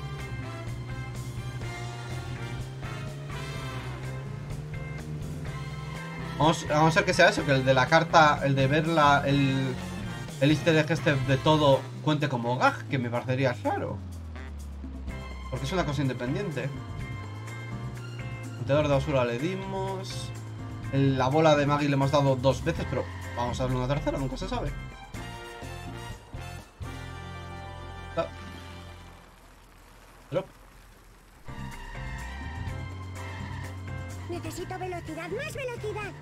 Speaker 1: Vamos a ver que sea eso, que el de la carta, el de ver el easter egg este de todo cuente como gag, que me parecería raro. Porque es una cosa independiente. Contenedor de basura le dimos. La bola de Maggie le hemos dado 2 veces, pero vamos a darle una tercera, nunca se sabe. Drop.
Speaker 2: Necesito velocidad, más velocidad.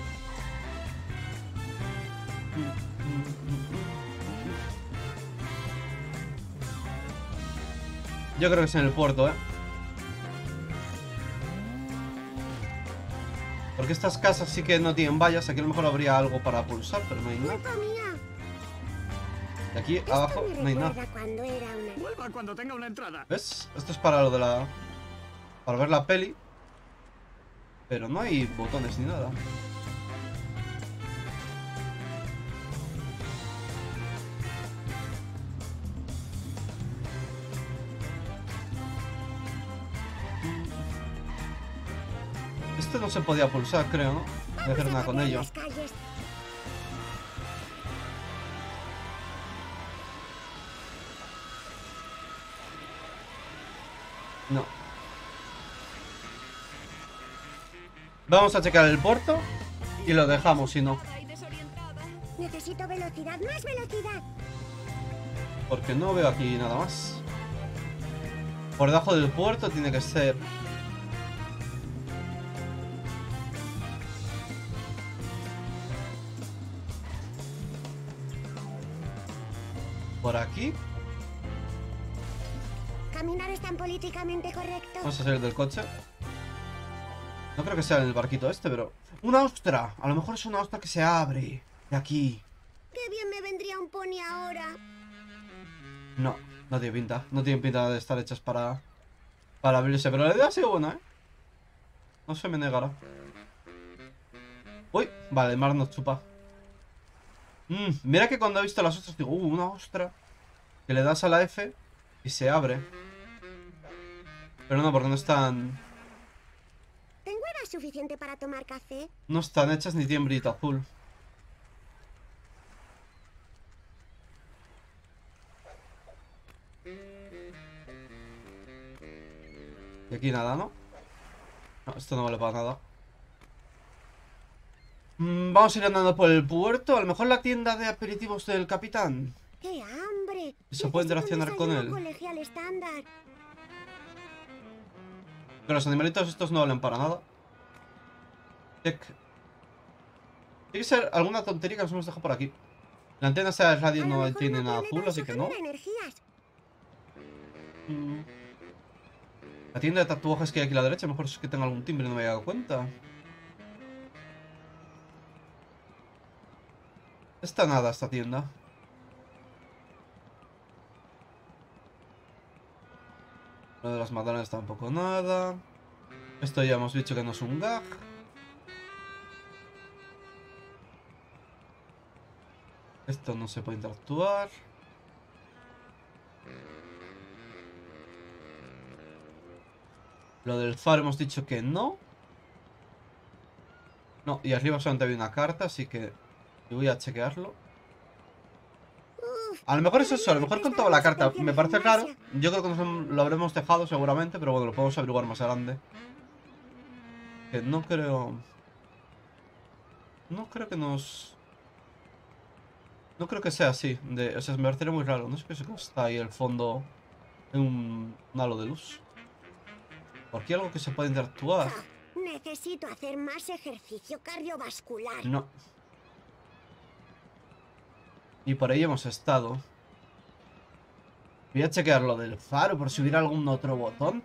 Speaker 1: Yo creo que es en el puerto, ¿eh? Porque estas casas sí que no tienen vallas. Aquí a lo mejor habría algo para pulsar, pero no hay nada.
Speaker 2: Culpa mía.
Speaker 1: Y aquí
Speaker 2: Esto
Speaker 1: abajo
Speaker 2: me
Speaker 1: no hay nada.
Speaker 2: recuerda cuando era una...
Speaker 6: Vuelva cuando tenga una entrada.
Speaker 1: ¿Ves? Esto es para lo de la... Para ver la peli. Pero no hay botones ni nada. Esto no se podía pulsar, creo, ¿no? No voy a hacer nada con ello. No. Vamos a checar el puerto y lo dejamos, si no.
Speaker 2: Necesito velocidad, más velocidad.
Speaker 1: Porque no veo aquí nada más. Por debajo del puerto tiene que ser. Por aquí.
Speaker 2: Caminar es tan políticamente correcto.
Speaker 1: Vamos a salir del coche. No creo que sea en el barquito este, pero... ¡Una ostra! A lo mejor es una ostra que se abre. De aquí.
Speaker 2: Qué bien me vendría un pony ahora.
Speaker 1: No, no tiene pinta. No tienen pinta de estar hechas para abrirse. Pero la idea ha sido buena, ¿eh? No se me negará. Uy, vale, el mar nos chupa. Mira que cuando he visto las ostras digo, una ostra. Que le das a la F y se abre. Pero no, porque no están...
Speaker 2: ¿Tengo edad suficiente para tomar café?
Speaker 1: No están hechas ni tienen brillito azul. Y aquí nada, ¿no? No, esto no vale para nada. Vamos a ir andando por el puerto. A lo mejor la tienda de aperitivos del capitán.
Speaker 2: ¡Qué hambre!
Speaker 1: Se puede interaccionar con él.
Speaker 2: Colegial estándar.
Speaker 1: Pero los animalitos estos no valen para nada. Check. Tiene que ser alguna tontería que nos hemos dejado por aquí. La antena esa de radio no tiene nada azul, así que no. La tienda de tatuajes que hay aquí a la derecha, a lo mejor es que tenga algún timbre y no me había dado cuenta. Está nada esta tienda. Lo de las magdalenas tampoco nada. Esto ya hemos dicho que no es un gag. Esto no se puede interactuar. Lo del faro hemos dicho que no. No, y arriba solamente había una carta, así que voy a chequearlo. A lo mejor es eso, a lo mejor con toda la carta. Me parece raro. Yo creo que lo habremos dejado seguramente, pero bueno, lo podemos averiguar más adelante. Que no creo... No creo que nos... No creo que sea así. O sea, me parecería muy raro. No sé qué está ahí el fondo en un halo de luz. ¿Por qué algo que se puede interactuar?
Speaker 2: Necesito hacer más ejercicio cardiovascular.
Speaker 1: No. Y por ahí hemos estado. Voy a chequear lo del faro por si hubiera algún otro botón.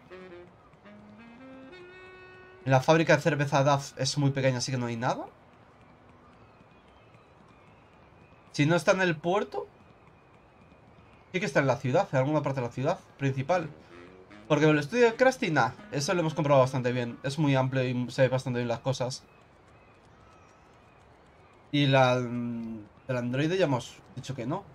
Speaker 1: La fábrica de cerveza DAF es muy pequeña, así que no hay nada. Si no está en el puerto, sí que está en la ciudad, en alguna parte de la ciudad principal. Porque el estudio de Krusty, nah, eso lo hemos comprobado bastante bien. Es muy amplio y se ve bastante bien las cosas. Y del androide ya hemos dicho que no.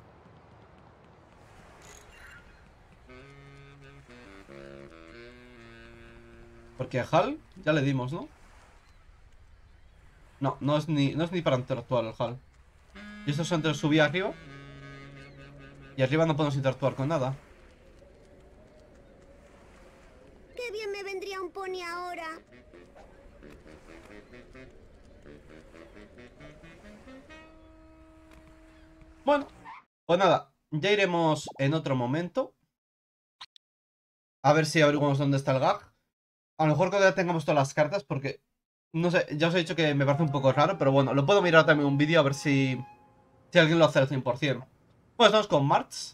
Speaker 1: Porque a HAL ya le dimos, ¿no? No, no es ni para interactuar el HAL. Y esto es antes de subir arriba. Y arriba no podemos interactuar con nada.
Speaker 2: Qué bien me vendría un pony ahora.
Speaker 1: Bueno, pues nada, ya iremos en otro momento. A ver si averiguamos dónde está el gag. A lo mejor cuando ya tengamos todas las cartas, porque... No sé, ya os he dicho que me parece un poco raro, pero bueno, lo puedo mirar también un vídeo a ver si alguien lo hace al 100%. Pues estamos con March.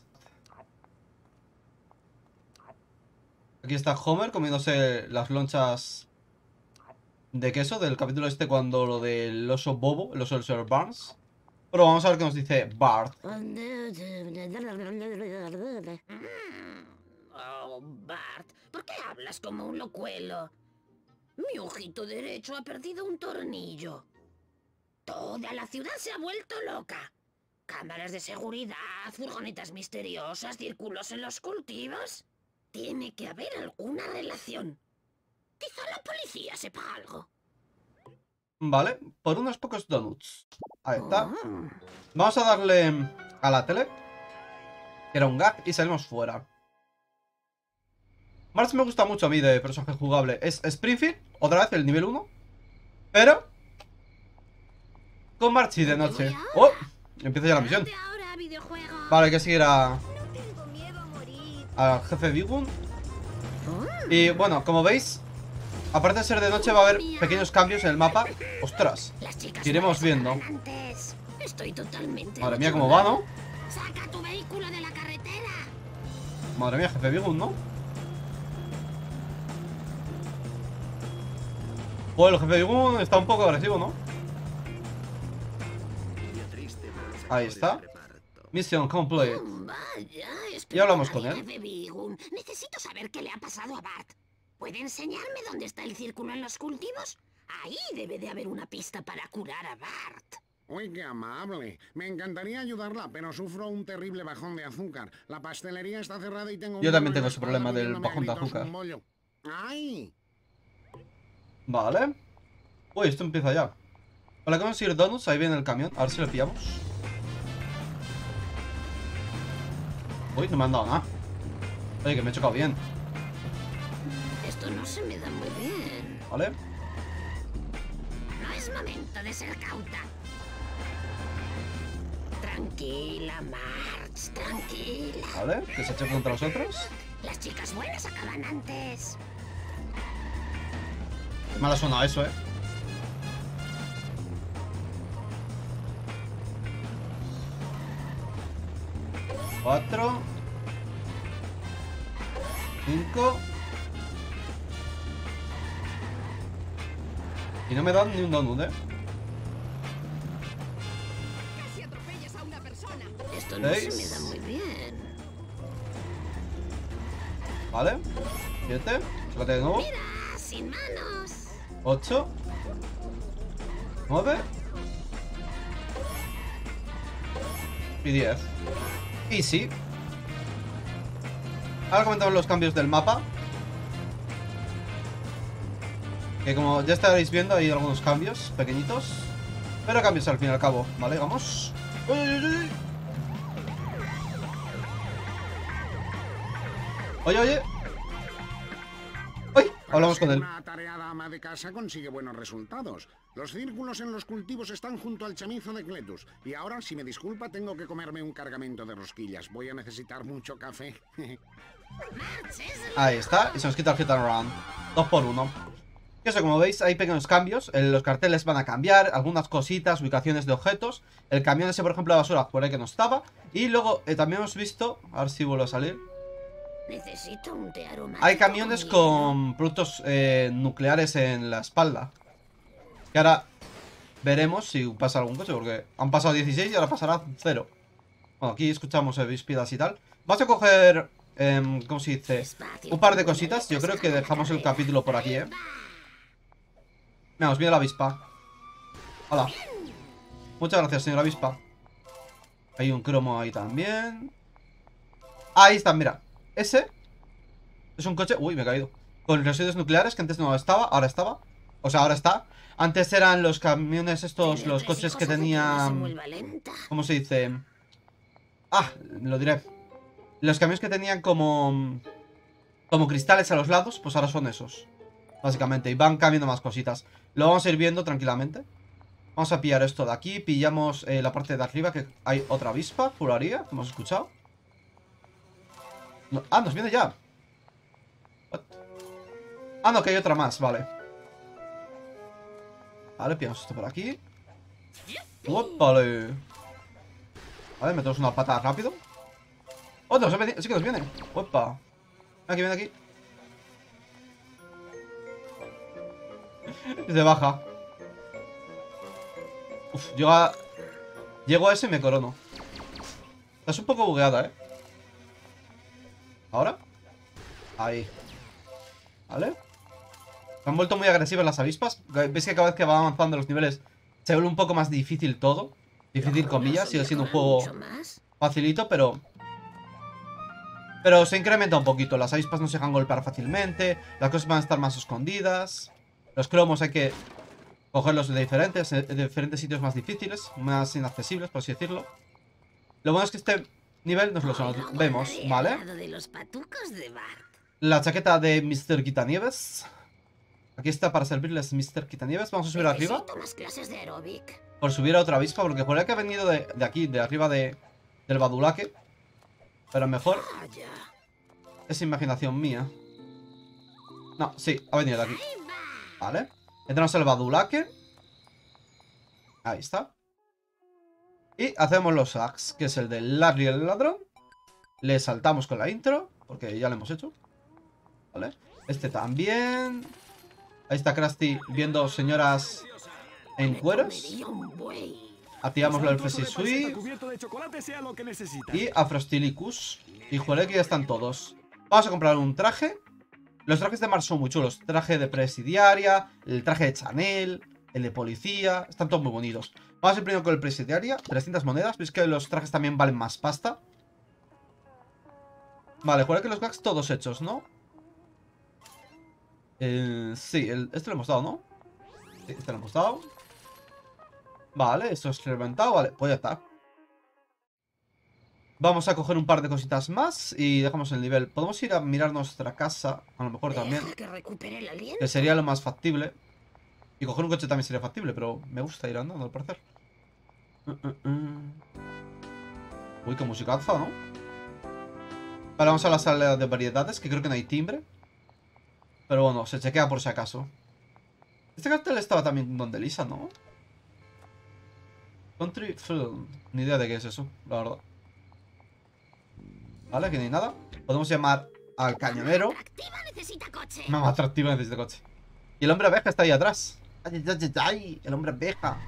Speaker 1: Aquí está Homer comiéndose las lonchas de queso del capítulo este cuando lo del oso bobo, el oso del Sr. Barnes. Pero vamos a ver qué nos dice Bart.
Speaker 3: Oh, Bart, ¿por qué hablas como un locuelo? Mi ojito derecho ha perdido un tornillo. Toda la ciudad se ha vuelto loca. Cámaras de seguridad, furgonetas misteriosas, círculos en los cultivos. Tiene que haber alguna relación. Quizá la policía sepa algo.
Speaker 1: Vale, por unos pocos donuts. Ahí está. Vamos a darle a la tele, que era un gag, y salimos fuera. March me gusta mucho a mí de personaje jugable. Es Springfield, otra vez el nivel 1. Pero con March y de noche. ¡Oh! Empieza ya la misión. Vale, hay que seguir al jefe Bigun. Y bueno, como veis, aparte de ser de noche va a haber pequeños cambios en el mapa. ¡Ostras! Iremos viendo. Madre mía, cómo va, ¿no?
Speaker 3: Saca tu vehículo de la carretera.
Speaker 1: Madre mía, jefe Bigun, ¿no? Pues el jefe Bigun está un poco agresivo, ¿no? Ahí está. Misión complete. Y hablamos con él.
Speaker 3: Jefe Bigun, necesito saber qué le ha pasado a Bart. ¿Puede enseñarme dónde está el círculo en los cultivos? Ahí debe de haber una pista para curar a Bart.
Speaker 11: Uy, qué amable. Me encantaría ayudarla, pero sufro un terrible bajón de azúcar. La pastelería está cerrada y tengo...
Speaker 1: Yo también tengo ese problema del bajón de azúcar.
Speaker 11: ¡Ay!
Speaker 1: Vale. Uy, esto empieza ya. Para conseguir donuts, ahí viene el camión. A ver si lo pillamos. Uy, no me han dado nada. Oye, que me he chocado bien.
Speaker 3: Esto no se me da muy bien.
Speaker 1: Vale.
Speaker 3: No es momento de ser cauta. Tranquila, March, tranquila.
Speaker 1: Vale, que se eche contra nosotros.
Speaker 3: Las chicas buenas acaban antes.
Speaker 1: Mala suena eso, 4 5 y no me dan ni un donut,
Speaker 9: Casi atropellas a una persona.
Speaker 3: Esto no se me da muy bien.
Speaker 1: Vale. 7. Sácate de nuevo.
Speaker 3: Mira, sin manos.
Speaker 1: 8 9 y 10. Easy. Ahora comentamos los cambios del mapa. Que como ya estaréis viendo, hay algunos cambios pequeñitos, pero cambios al fin y al cabo. Vale, vamos. ¡Uy, uy, uy! Oye, oye. ¡Uy! Hablamos con él.
Speaker 11: Una atareada ama de casa consigue buenos resultados. Los círculos en los cultivos están junto al chamizo de Cletus. Y ahora, si me disculpa, tengo que comerme un cargamento de rosquillas. Voy a necesitar mucho café.
Speaker 1: Ahí está, y se nos quita el hit and run. 2 por 1. Y eso, como veis, hay pequeños cambios. Los carteles van a cambiar, algunas cositas, ubicaciones de objetos. El camión ese, por ejemplo, de basura, por ahí que no estaba. Y luego también hemos visto, a ver si vuelvo a salir.
Speaker 3: Necesito un té aromático.
Speaker 1: Hay camiones con productos nucleares en la espalda. Que ahora veremos si pasa algún coche, porque han pasado 16 y ahora pasará 0. Bueno, aquí escuchamos víspidas y tal. Vamos a coger, ¿cómo se dice? Un par de cositas. Yo creo que dejamos el capítulo por aquí, Mira, os viene la avispa. Hola. Muchas gracias, señora avispa. Hay un cromo ahí también. Ahí está, mira. Ese es un coche, uy, me he caído, con residuos nucleares, que antes no estaba, ahora estaba. O sea, ahora está. Antes eran los camiones estos, los coches que tenían... ¿Cómo se dice? Ah, lo diré. Los camiones que tenían como cristales a los lados, pues ahora son esos, básicamente, y van cambiando más cositas. Lo vamos a ir viendo tranquilamente. Vamos a pillar esto de aquí. Pillamos la parte de arriba, que hay otra avispa, juraría, que hemos escuchado. No, ah, nos viene ya. What? Ah, no, que hay otra más, vale. Vale, pillamos esto por aquí. Vale. Vale, metemos una patada rápido. Oh, no, sí que nos viene. Opa. Aquí, viene aquí. Se baja. Uf, llego a ese y me corono. Estás un poco bugueada, ¿Ahora? Ahí. ¿Vale? Se han vuelto muy agresivas las avispas. Veis que cada vez que va avanzando los niveles se vuelve un poco más difícil todo. Difícil, comillas. Sigue siendo un juego facilito, pero se incrementa un poquito. Las avispas no se dejan golpear fácilmente. Las cosas van a estar más escondidas. Los cromos hay que cogerlos de diferentes sitios más difíciles, más inaccesibles, por así decirlo. Lo bueno es que este nivel nos lo vemos, ¿vale?
Speaker 3: De los patucos de Bart.
Speaker 1: La chaqueta de Mr. Quitanieves. Aquí está para servirles Mr. Quitanieves. Vamos a subir arriba.
Speaker 3: Más clases de aeróbic.
Speaker 1: Por subir a otra avispa, porque por que ha venido de aquí, de arriba del Badulaque. Pero mejor es imaginación mía. No, sí, ha venido de aquí. Vale. Entramos al Badulaque. Ahí está. Y hacemos los hacks, que es el de Larry el ladrón. Le saltamos con la intro, porque ya lo hemos hecho. Vale. Este también. Ahí está Krusty viendo señoras en cueros. Activamos el Fresi Sweet. Y a Frostilicus. Y joder, que ya están todos. Vamos a comprar un traje. Los trajes de Mars son muy chulos. Traje de presidiaria, el traje de Chanel, el de policía. Están todos muy bonitos. Vamos a ir primero con el presidiaria. 300 monedas. Veis que los trajes también valen más pasta. Vale, joder, que los gags todos hechos, ¿no? Sí, este lo hemos dado, ¿no? Sí, este lo hemos dado. Vale, esto es reventado. Vale, pues ya está. Vamos a coger un par de cositas más y dejamos el nivel. Podemos ir a mirar nuestra casa, a lo mejor también, que sería lo más factible. Y coger un coche también sería factible, pero me gusta ir andando al parecer. Uy, qué musicaza, ¿no? Vale, vamos a la sala de variedades, que creo que no hay timbre. Pero bueno, se chequea por si acaso. Este cartel estaba también donde Lisa, ¿no? Country Film. Ni idea de qué es eso, la verdad. Vale, aquí no hay nada. Podemos llamar al cañonero. Mamá atractiva necesita coche. Y el hombre abeja está ahí atrás. ¡Ay, ay, ay! El hombre abeja.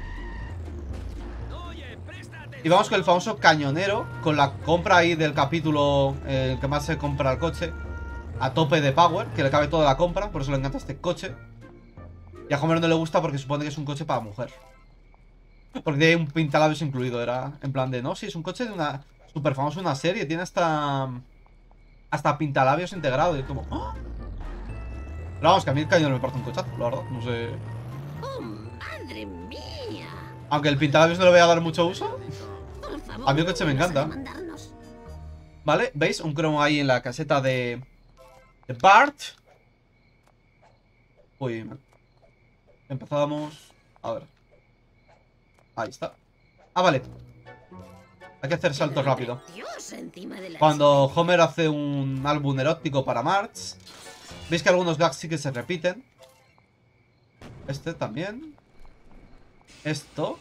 Speaker 1: Y vamos con el famoso cañonero. Con la compra ahí del capítulo, el que más se compra el coche. A tope de power, que le cabe toda la compra. Por eso le encanta este coche. Y a Homer no le gusta porque supone que es un coche para mujer. Porque tiene un pintalabios incluido. Era en plan de, no, sí, es un coche de una súper famosa, una serie. Tiene hasta pintalabios integrado. Y como, ¡oh! Pero vamos, que a mí el cañonero me parece un cochazo, la verdad. No sé.
Speaker 3: ¡Oh, madre mía!
Speaker 1: Aunque el pintalabios no le voy a dar mucho uso. A mí el coche me encanta. Vale, ¿veis? Un cromo ahí en la caseta de Bart. Uy, empezamos. A ver. Ahí está. Ah, vale. Hay que hacer saltos rápido. Cuando Homer hace un álbum erótico para Marge, veis que algunos gags sí que se repiten. Este también. Esto.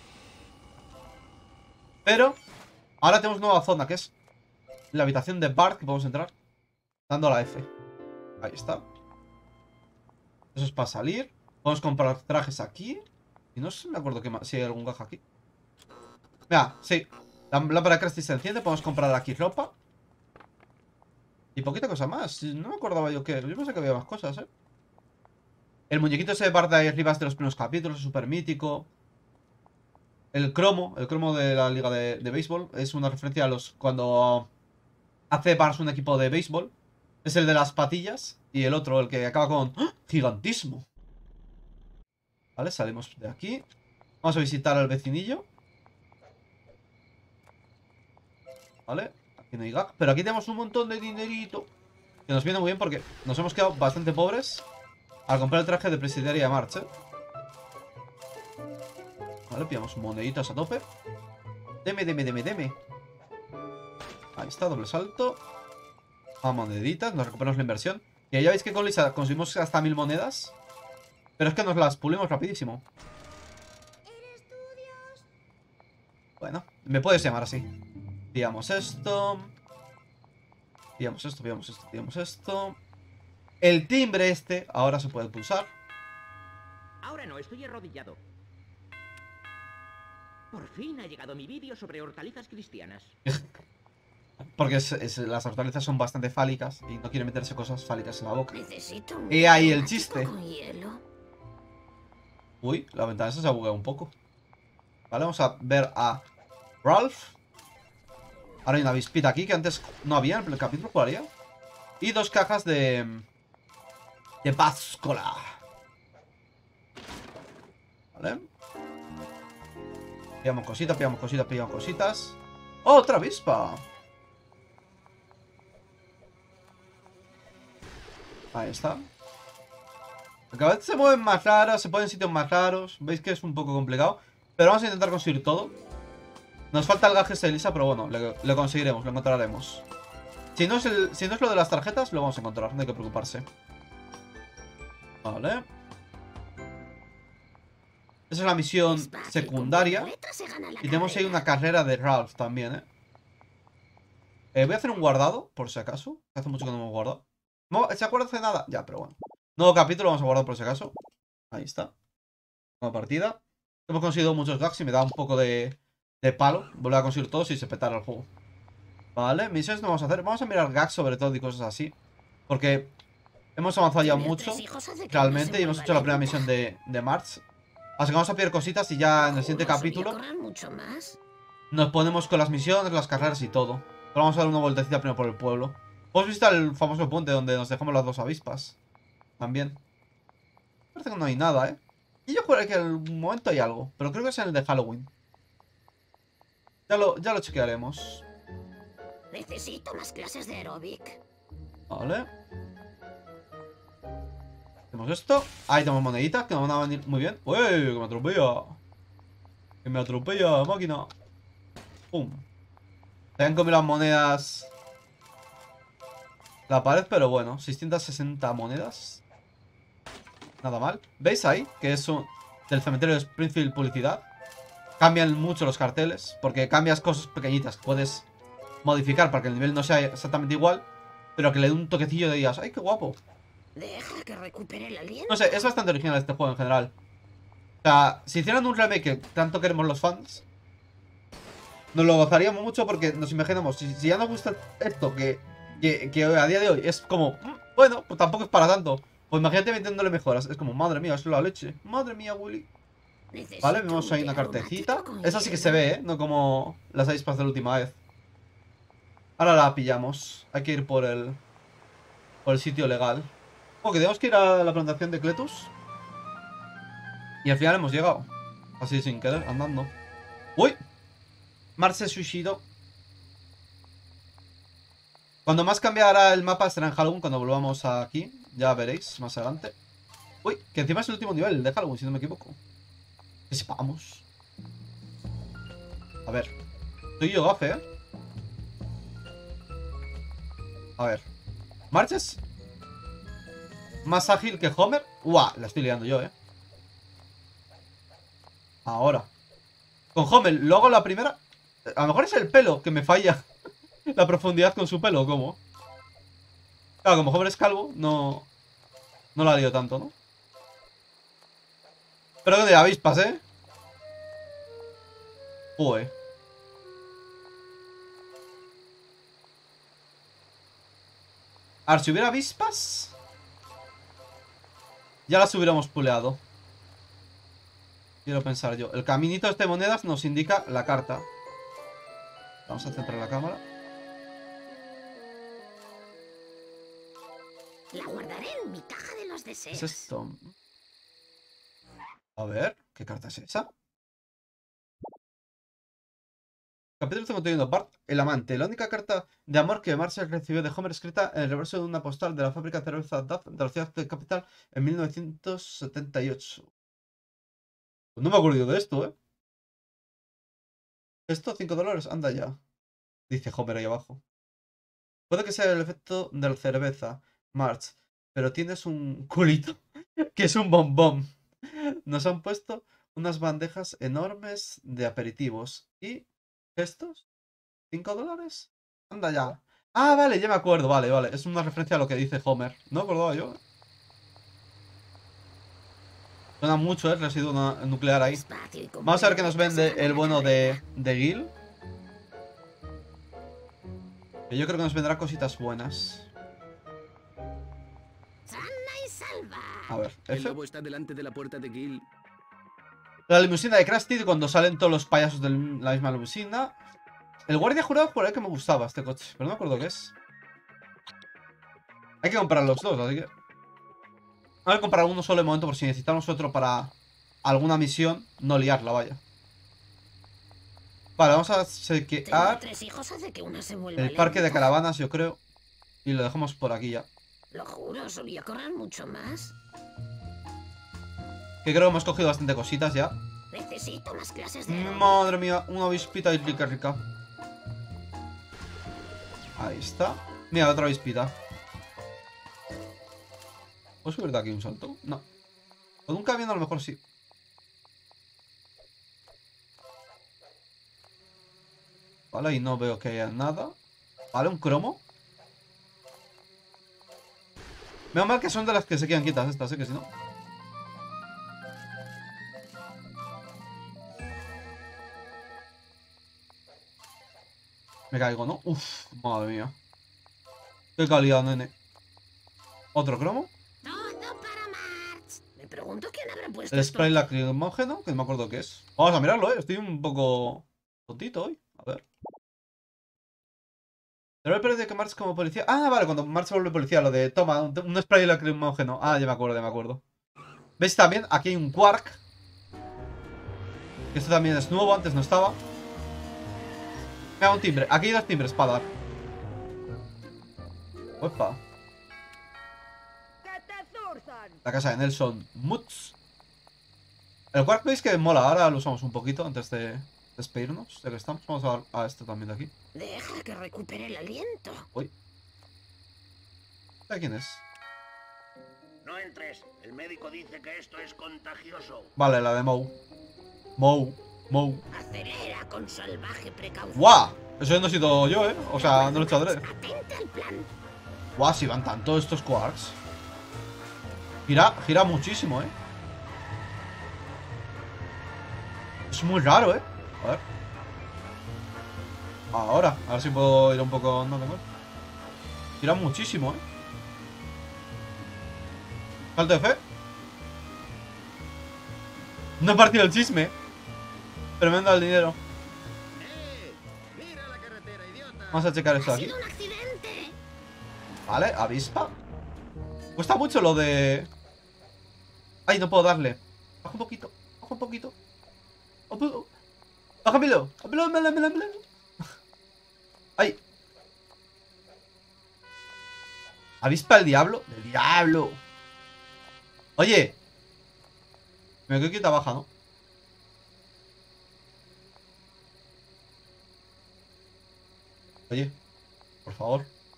Speaker 1: Pero ahora tenemos nueva zona, que es la habitación de Bart, que podemos entrar dando a la F. Ahí está. Eso es para salir. Podemos comprar trajes aquí. Y no sé, me acuerdo que si hay algún gag aquí. Mira, sí. La lámpara de Krusty se enciende. Podemos comprar aquí ropa. Y poquita cosa más. No me acordaba yo que. Yo pensé que había más cosas, ¿eh? El muñequito ese de Bart de ahí arriba es de los primeros capítulos. Es súper mítico. El cromo de la liga de béisbol. Es una referencia a los. Cuando hace Bart un equipo de béisbol. Es el de las patillas. Y el otro, el que acaba con ¡oh! Gigantismo. Vale, salimos de aquí. Vamos a visitar al vecinillo. Vale, aquí no hay gag. Pero aquí tenemos un montón de dinerito. Que nos viene muy bien porque nos hemos quedado bastante pobres al comprar el traje de presidiaria de Marge, ¿eh? Vale, pillamos moneditas a tope. Deme. Ahí está, doble salto. A moneditas, nos recuperamos la inversión. Y ya veis que con Lisa conseguimos hasta 1000 monedas. Pero es que nos las pulimos rapidísimo. Bueno, me puedes llamar así. Pillamos esto. Pillamos esto. El timbre este ahora se puede pulsar.
Speaker 12: Ahora no, estoy arrodillado. Por fin ha llegado mi vídeo sobre hortalizas cristianas.
Speaker 1: Porque las hortalizas son bastante fálicas y no quiere meterse cosas fálicas en la boca. Y ahí el chiste. Uy, la ventana se ha bugueado un poco. Vale, vamos a ver a Ralph. Ahora hay una avispita aquí que antes no había en el capítulo. ¿Cuál haría? Y 2 cajas de Páscola. Vale. Pillamos cositas, pillamos cositas, pillamos cositas. ¡Oh, otra avispa! Ahí está. Cada vez se mueven más raras, se ponen en sitios más raros. Veis que es un poco complicado. Pero vamos a intentar conseguir todo. Nos falta el gaje de Elisa, pero bueno, lo conseguiremos, lo encontraremos. Si no es lo de las tarjetas, lo vamos a encontrar, no hay que preocuparse. Vale. Esa es la misión secundaria. Y tenemos ahí una carrera de Ralph también, voy a hacer un guardado, por si acaso. Hace mucho que no hemos guardado. No, ¿se acuerda de nada? Ya, pero bueno. Nuevo capítulo, vamos a guardar por si acaso. Ahí está. Nueva partida. Hemos conseguido muchos gags y me da un poco de palo volver a conseguir todos y se petara el juego. Vale, misiones no vamos a hacer. Vamos a mirar gags sobre todo y cosas así. Porque hemos avanzado ya mucho realmente y hemos hecho la primera misión de March. Así que vamos a pillar cositas y ya en el siguiente capítulo nos ponemos con las misiones, las carreras y todo. Pero vamos a dar una vueltecita primero por el pueblo. Hemos visto el famoso puente donde nos dejamos las dos avispas. También. Parece que no hay nada, Y yo juro que en algún momento hay algo. Pero creo que es en el de Halloween. Ya lo chequearemos.
Speaker 3: Necesito más clases de aeróbic.
Speaker 1: Vale. Hacemos esto. Ahí tenemos moneditas que nos van a venir muy bien. ¡Uy! Que me atropella. Que me atropella, máquina. ¡Pum! Se han comido las monedas. La pared, pero bueno. 660 monedas. Nada mal. ¿Veis ahí? Que es del cementerio de Springfield Publicidad. Cambian mucho los carteles. Porque cambias cosas pequeñitas que puedes modificar para que el nivel no sea exactamente igual. Pero que le dé un toquecillo de digas. ¡Ay, qué guapo!
Speaker 3: Deja que recupere el aliento.
Speaker 1: No sé, es bastante original este juego en general. O sea, si hicieran un remake que tanto queremos los fans, nos lo gozaríamos mucho porque nos imaginamos, si ya nos gusta esto, que a día de hoy es como, bueno, pues tampoco es para tanto. Pues imagínate metiéndole mejoras. Es como, madre mía, es la leche. Madre mía, Willy. Vale, vemos ahí una cartecita. Esa sí que se ve, no como las avispas de la última vez. Ahora la pillamos. Hay que ir por el sitio legal. Oh, que tenemos que ir a la plantación de Cletus. Y al final hemos llegado. Así sin querer, andando. ¡Uy! March se suicidó. Cuando más cambiará el mapa será en Halloween, cuando volvamos aquí. Ya veréis más adelante. Uy, que encima es el último nivel de Halloween, si no me equivoco. Que sepamos. A ver. Soy yo gafe, A ver. March es más ágil que Homer. ¡Uah! La estoy liando yo, Ahora. Con Homer lo hago la primera. A lo mejor es el pelo que me falla. La profundidad con su pelo, ¿o cómo? Claro, como Homer es calvo, no la lío tanto, ¿no? Pero que de avispas, Joder. A ver, si hubiera avispas, ya las hubiéramos puleado. Quiero pensar yo. El caminito este de monedas nos indica la carta. Vamos a centrar la cámara.
Speaker 3: La guardaré en mi caja de los deseos.
Speaker 1: ¿Qué es esto? A ver, ¿qué carta es esa? Capítulo 51, Bart, el amante. La única carta de amor que Marshall recibió de Homer escrita en el reverso de una postal de la fábrica de cerveza Duff de la ciudad de Capital en 1978. Pues no me acuerdo de esto, Esto, $5, anda ya. Dice Homer ahí abajo. Puede que sea el efecto de la cerveza, March, pero tienes un culito que es un bombón. Nos han puesto unas bandejas enormes de aperitivos. ¿Y estos? ¿$5? Anda ya. Ah, vale, ya me acuerdo. Vale, vale. Es una referencia a lo que dice Homer. No me acordaba yo. Suena mucho, el residuo nuclear ahí. Vamos a ver qué nos vende el bueno de Gil. Que yo creo que nos vendrá cositas buenas. A ver,
Speaker 4: El lobo está delante de la puerta de Gil.
Speaker 1: La limusina de Krusty, cuando salen todos los payasos de la misma limusina. El guardia jurado por ahí que me gustaba este coche, pero no me acuerdo qué es. Hay que comprar los dos, así que... Vamos a comprar uno solo de momento por si necesitamos otro para alguna misión, no liarla, vaya. Vale, vamos a
Speaker 3: Tener
Speaker 1: sequear
Speaker 3: 3 hijos hace que una se vuelva
Speaker 1: el parque de
Speaker 3: lenta.
Speaker 1: caravanas, yo creo. Y lo dejamos por aquí ya.
Speaker 3: Lo juro, solía correr mucho más.
Speaker 1: Que creo que hemos cogido bastante cositas ya.
Speaker 3: Necesito más clases de aeróbica.
Speaker 1: Madre mía, una avispita y rica, rica. Ahí está. Mira, otra avispita. ¿Puedo subir de aquí un salto? No. Con un camión a lo mejor sí. Vale, y no veo que haya nada. Vale, un cromo. Menos mal que son de las que se quedan quietas estas, que si no. Me caigo, ¿no? Uf, madre mía. Qué calidad, nene. ¿Otro cromo?
Speaker 3: Todo para March. Me pregunto quién habrá puesto
Speaker 1: El
Speaker 3: esto.
Speaker 1: spray lacrimógeno, que no me acuerdo qué es. Vamos a mirarlo, estoy un poco tontito hoy. A ver. Debe perder que March como policía. Ah, vale, cuando March se vuelve policía, lo de toma, un spray lacrimógeno. Ah, ya me acuerdo, ya me acuerdo. ¿Veis también? Aquí hay un quark. Esto también es nuevo, antes no estaba. Mira, un timbre. Aquí hay 2 timbres para dar. Opa. La casa de Nelson Mutz. El quark veis que mola. Ahora lo usamos un poquito antes de despedirnos. Ya que estamos. Vamos a dar a este también de aquí.
Speaker 3: Deja que recupere el aliento.
Speaker 1: Uy. ¿A quién es?
Speaker 10: No entres. El médico dice que esto es contagioso.
Speaker 1: Vale, la de Mou. Mou.
Speaker 3: Acelera con salvaje precaución.
Speaker 1: ¡Guau! Eso no he sido yo, ¿eh? O sea, no lo he hecho adrede.
Speaker 3: Atenta al plan.
Speaker 1: ¡Guau! Si van tanto estos quarks. Gira muchísimo, ¿eh? Es muy raro, ¿eh? A ver. Ahora, a ver si puedo ir un poco... No, no. Gira muchísimo, ¿eh? Salto de fe. No he partido el chisme. Pero me han dado el dinero. Vamos a checar esto
Speaker 3: Ha
Speaker 1: aquí.
Speaker 3: sido un accidente.
Speaker 1: Vale, avispa. Cuesta mucho lo de... Ay, no puedo darle. Baja un poquito. Baja un poquito. Bájamelo. Bájamelo. Ay. Avispa el diablo. ¡El diablo! Oye. Me quedo quieta baja, ¿no? Oye. Por favor.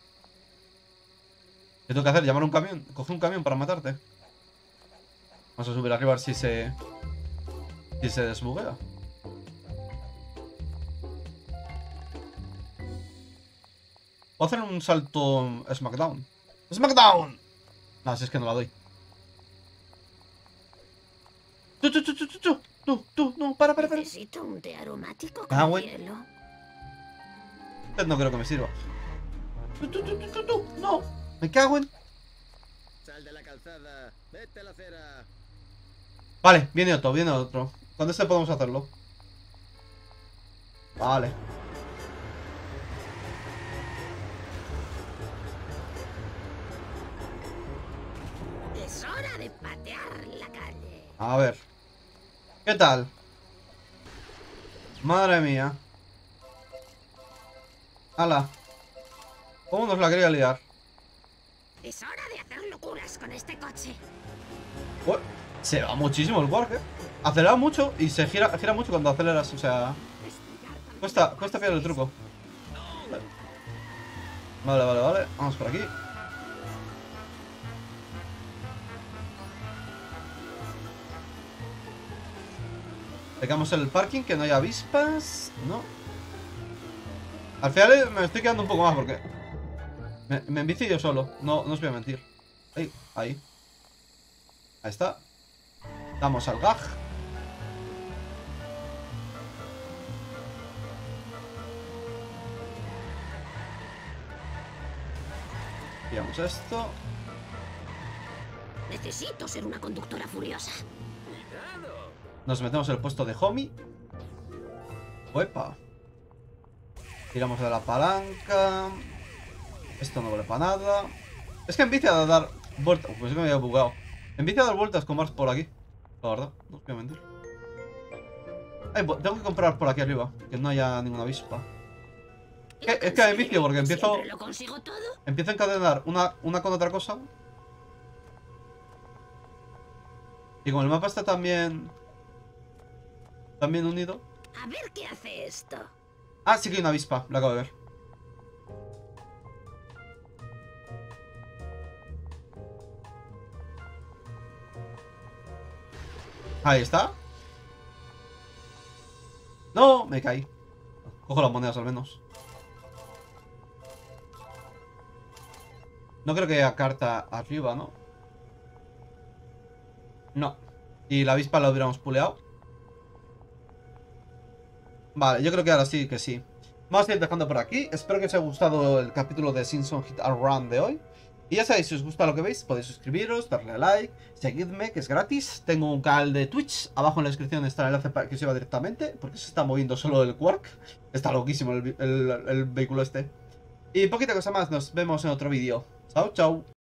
Speaker 1: ¿Qué tengo que hacer? ¿Llamar a un camión? ¿Coger un camión para matarte? Vamos a subir arriba a ver si se... Si se desbuguea. Voy a hacer un salto Smackdown. ¡Smackdown! No, si es que no la doy. Tú, no, para.
Speaker 3: Necesito un té aromático
Speaker 1: Ah,
Speaker 3: con
Speaker 1: bueno.
Speaker 3: hielo.
Speaker 1: No creo que me sirva. No, me cago en...
Speaker 4: Sal de la calzada, vete a la acera.
Speaker 1: Vale, viene otro. ¿Cuándo este podemos hacerlo? Vale.
Speaker 3: Es hora de patear la calle.
Speaker 1: A ver. ¿Qué tal? Madre mía. ¡Hala! ¿Cómo nos la quería liar?
Speaker 3: Es hora de hacer locuras con este coche.
Speaker 1: Ué, se va muchísimo el Quark, ¿eh? Acelera mucho y se gira mucho cuando aceleras, o sea... Cuesta pillar el truco. Vale. Vamos por aquí. Dejamos el parking, que no haya avispas. No. Al final me estoy quedando un poco más porque... Me envicio yo solo, no os voy a mentir. Ahí. Ahí está. Damos al gag. Pillamos esto.
Speaker 3: Necesito ser una conductora furiosa.
Speaker 1: Nos metemos el puesto de homie. Uepa. Tiramos de la palanca. Esto no vale para nada. Es que envicia a dar vueltas. Pues es que me había bugado. Envicia a dar vueltas con Mars por aquí. La verdad, no os voy a mentir. Tengo que comprar por aquí arriba, que no haya ninguna avispa. Es que me vicio porque empiezo...
Speaker 3: ¿Lo consigo todo?
Speaker 1: Empiezo a encadenar una con otra cosa. Y como el mapa está también unido.
Speaker 3: A ver qué hace esto.
Speaker 1: Ah, sí que hay una avispa, la acabo de ver. Ahí está. No, me caí. Cojo las monedas al menos. No creo que haya carta arriba, ¿no? No. Y la avispa la hubiéramos puleado. Vale, yo creo que ahora sí que sí. Vamos a ir dejando por aquí. Espero que os haya gustado el capítulo de Simpson Hit and Run de hoy. Y ya sabéis, si os gusta lo que veis, podéis suscribiros, darle a like, seguidme, que es gratis. Tengo un canal de Twitch, abajo en la descripción está el enlace para que os lleve directamente, porque se está moviendo solo el Quark. Está loquísimo el vehículo este. Y poquita cosa más, nos vemos en otro vídeo. Chao, chao.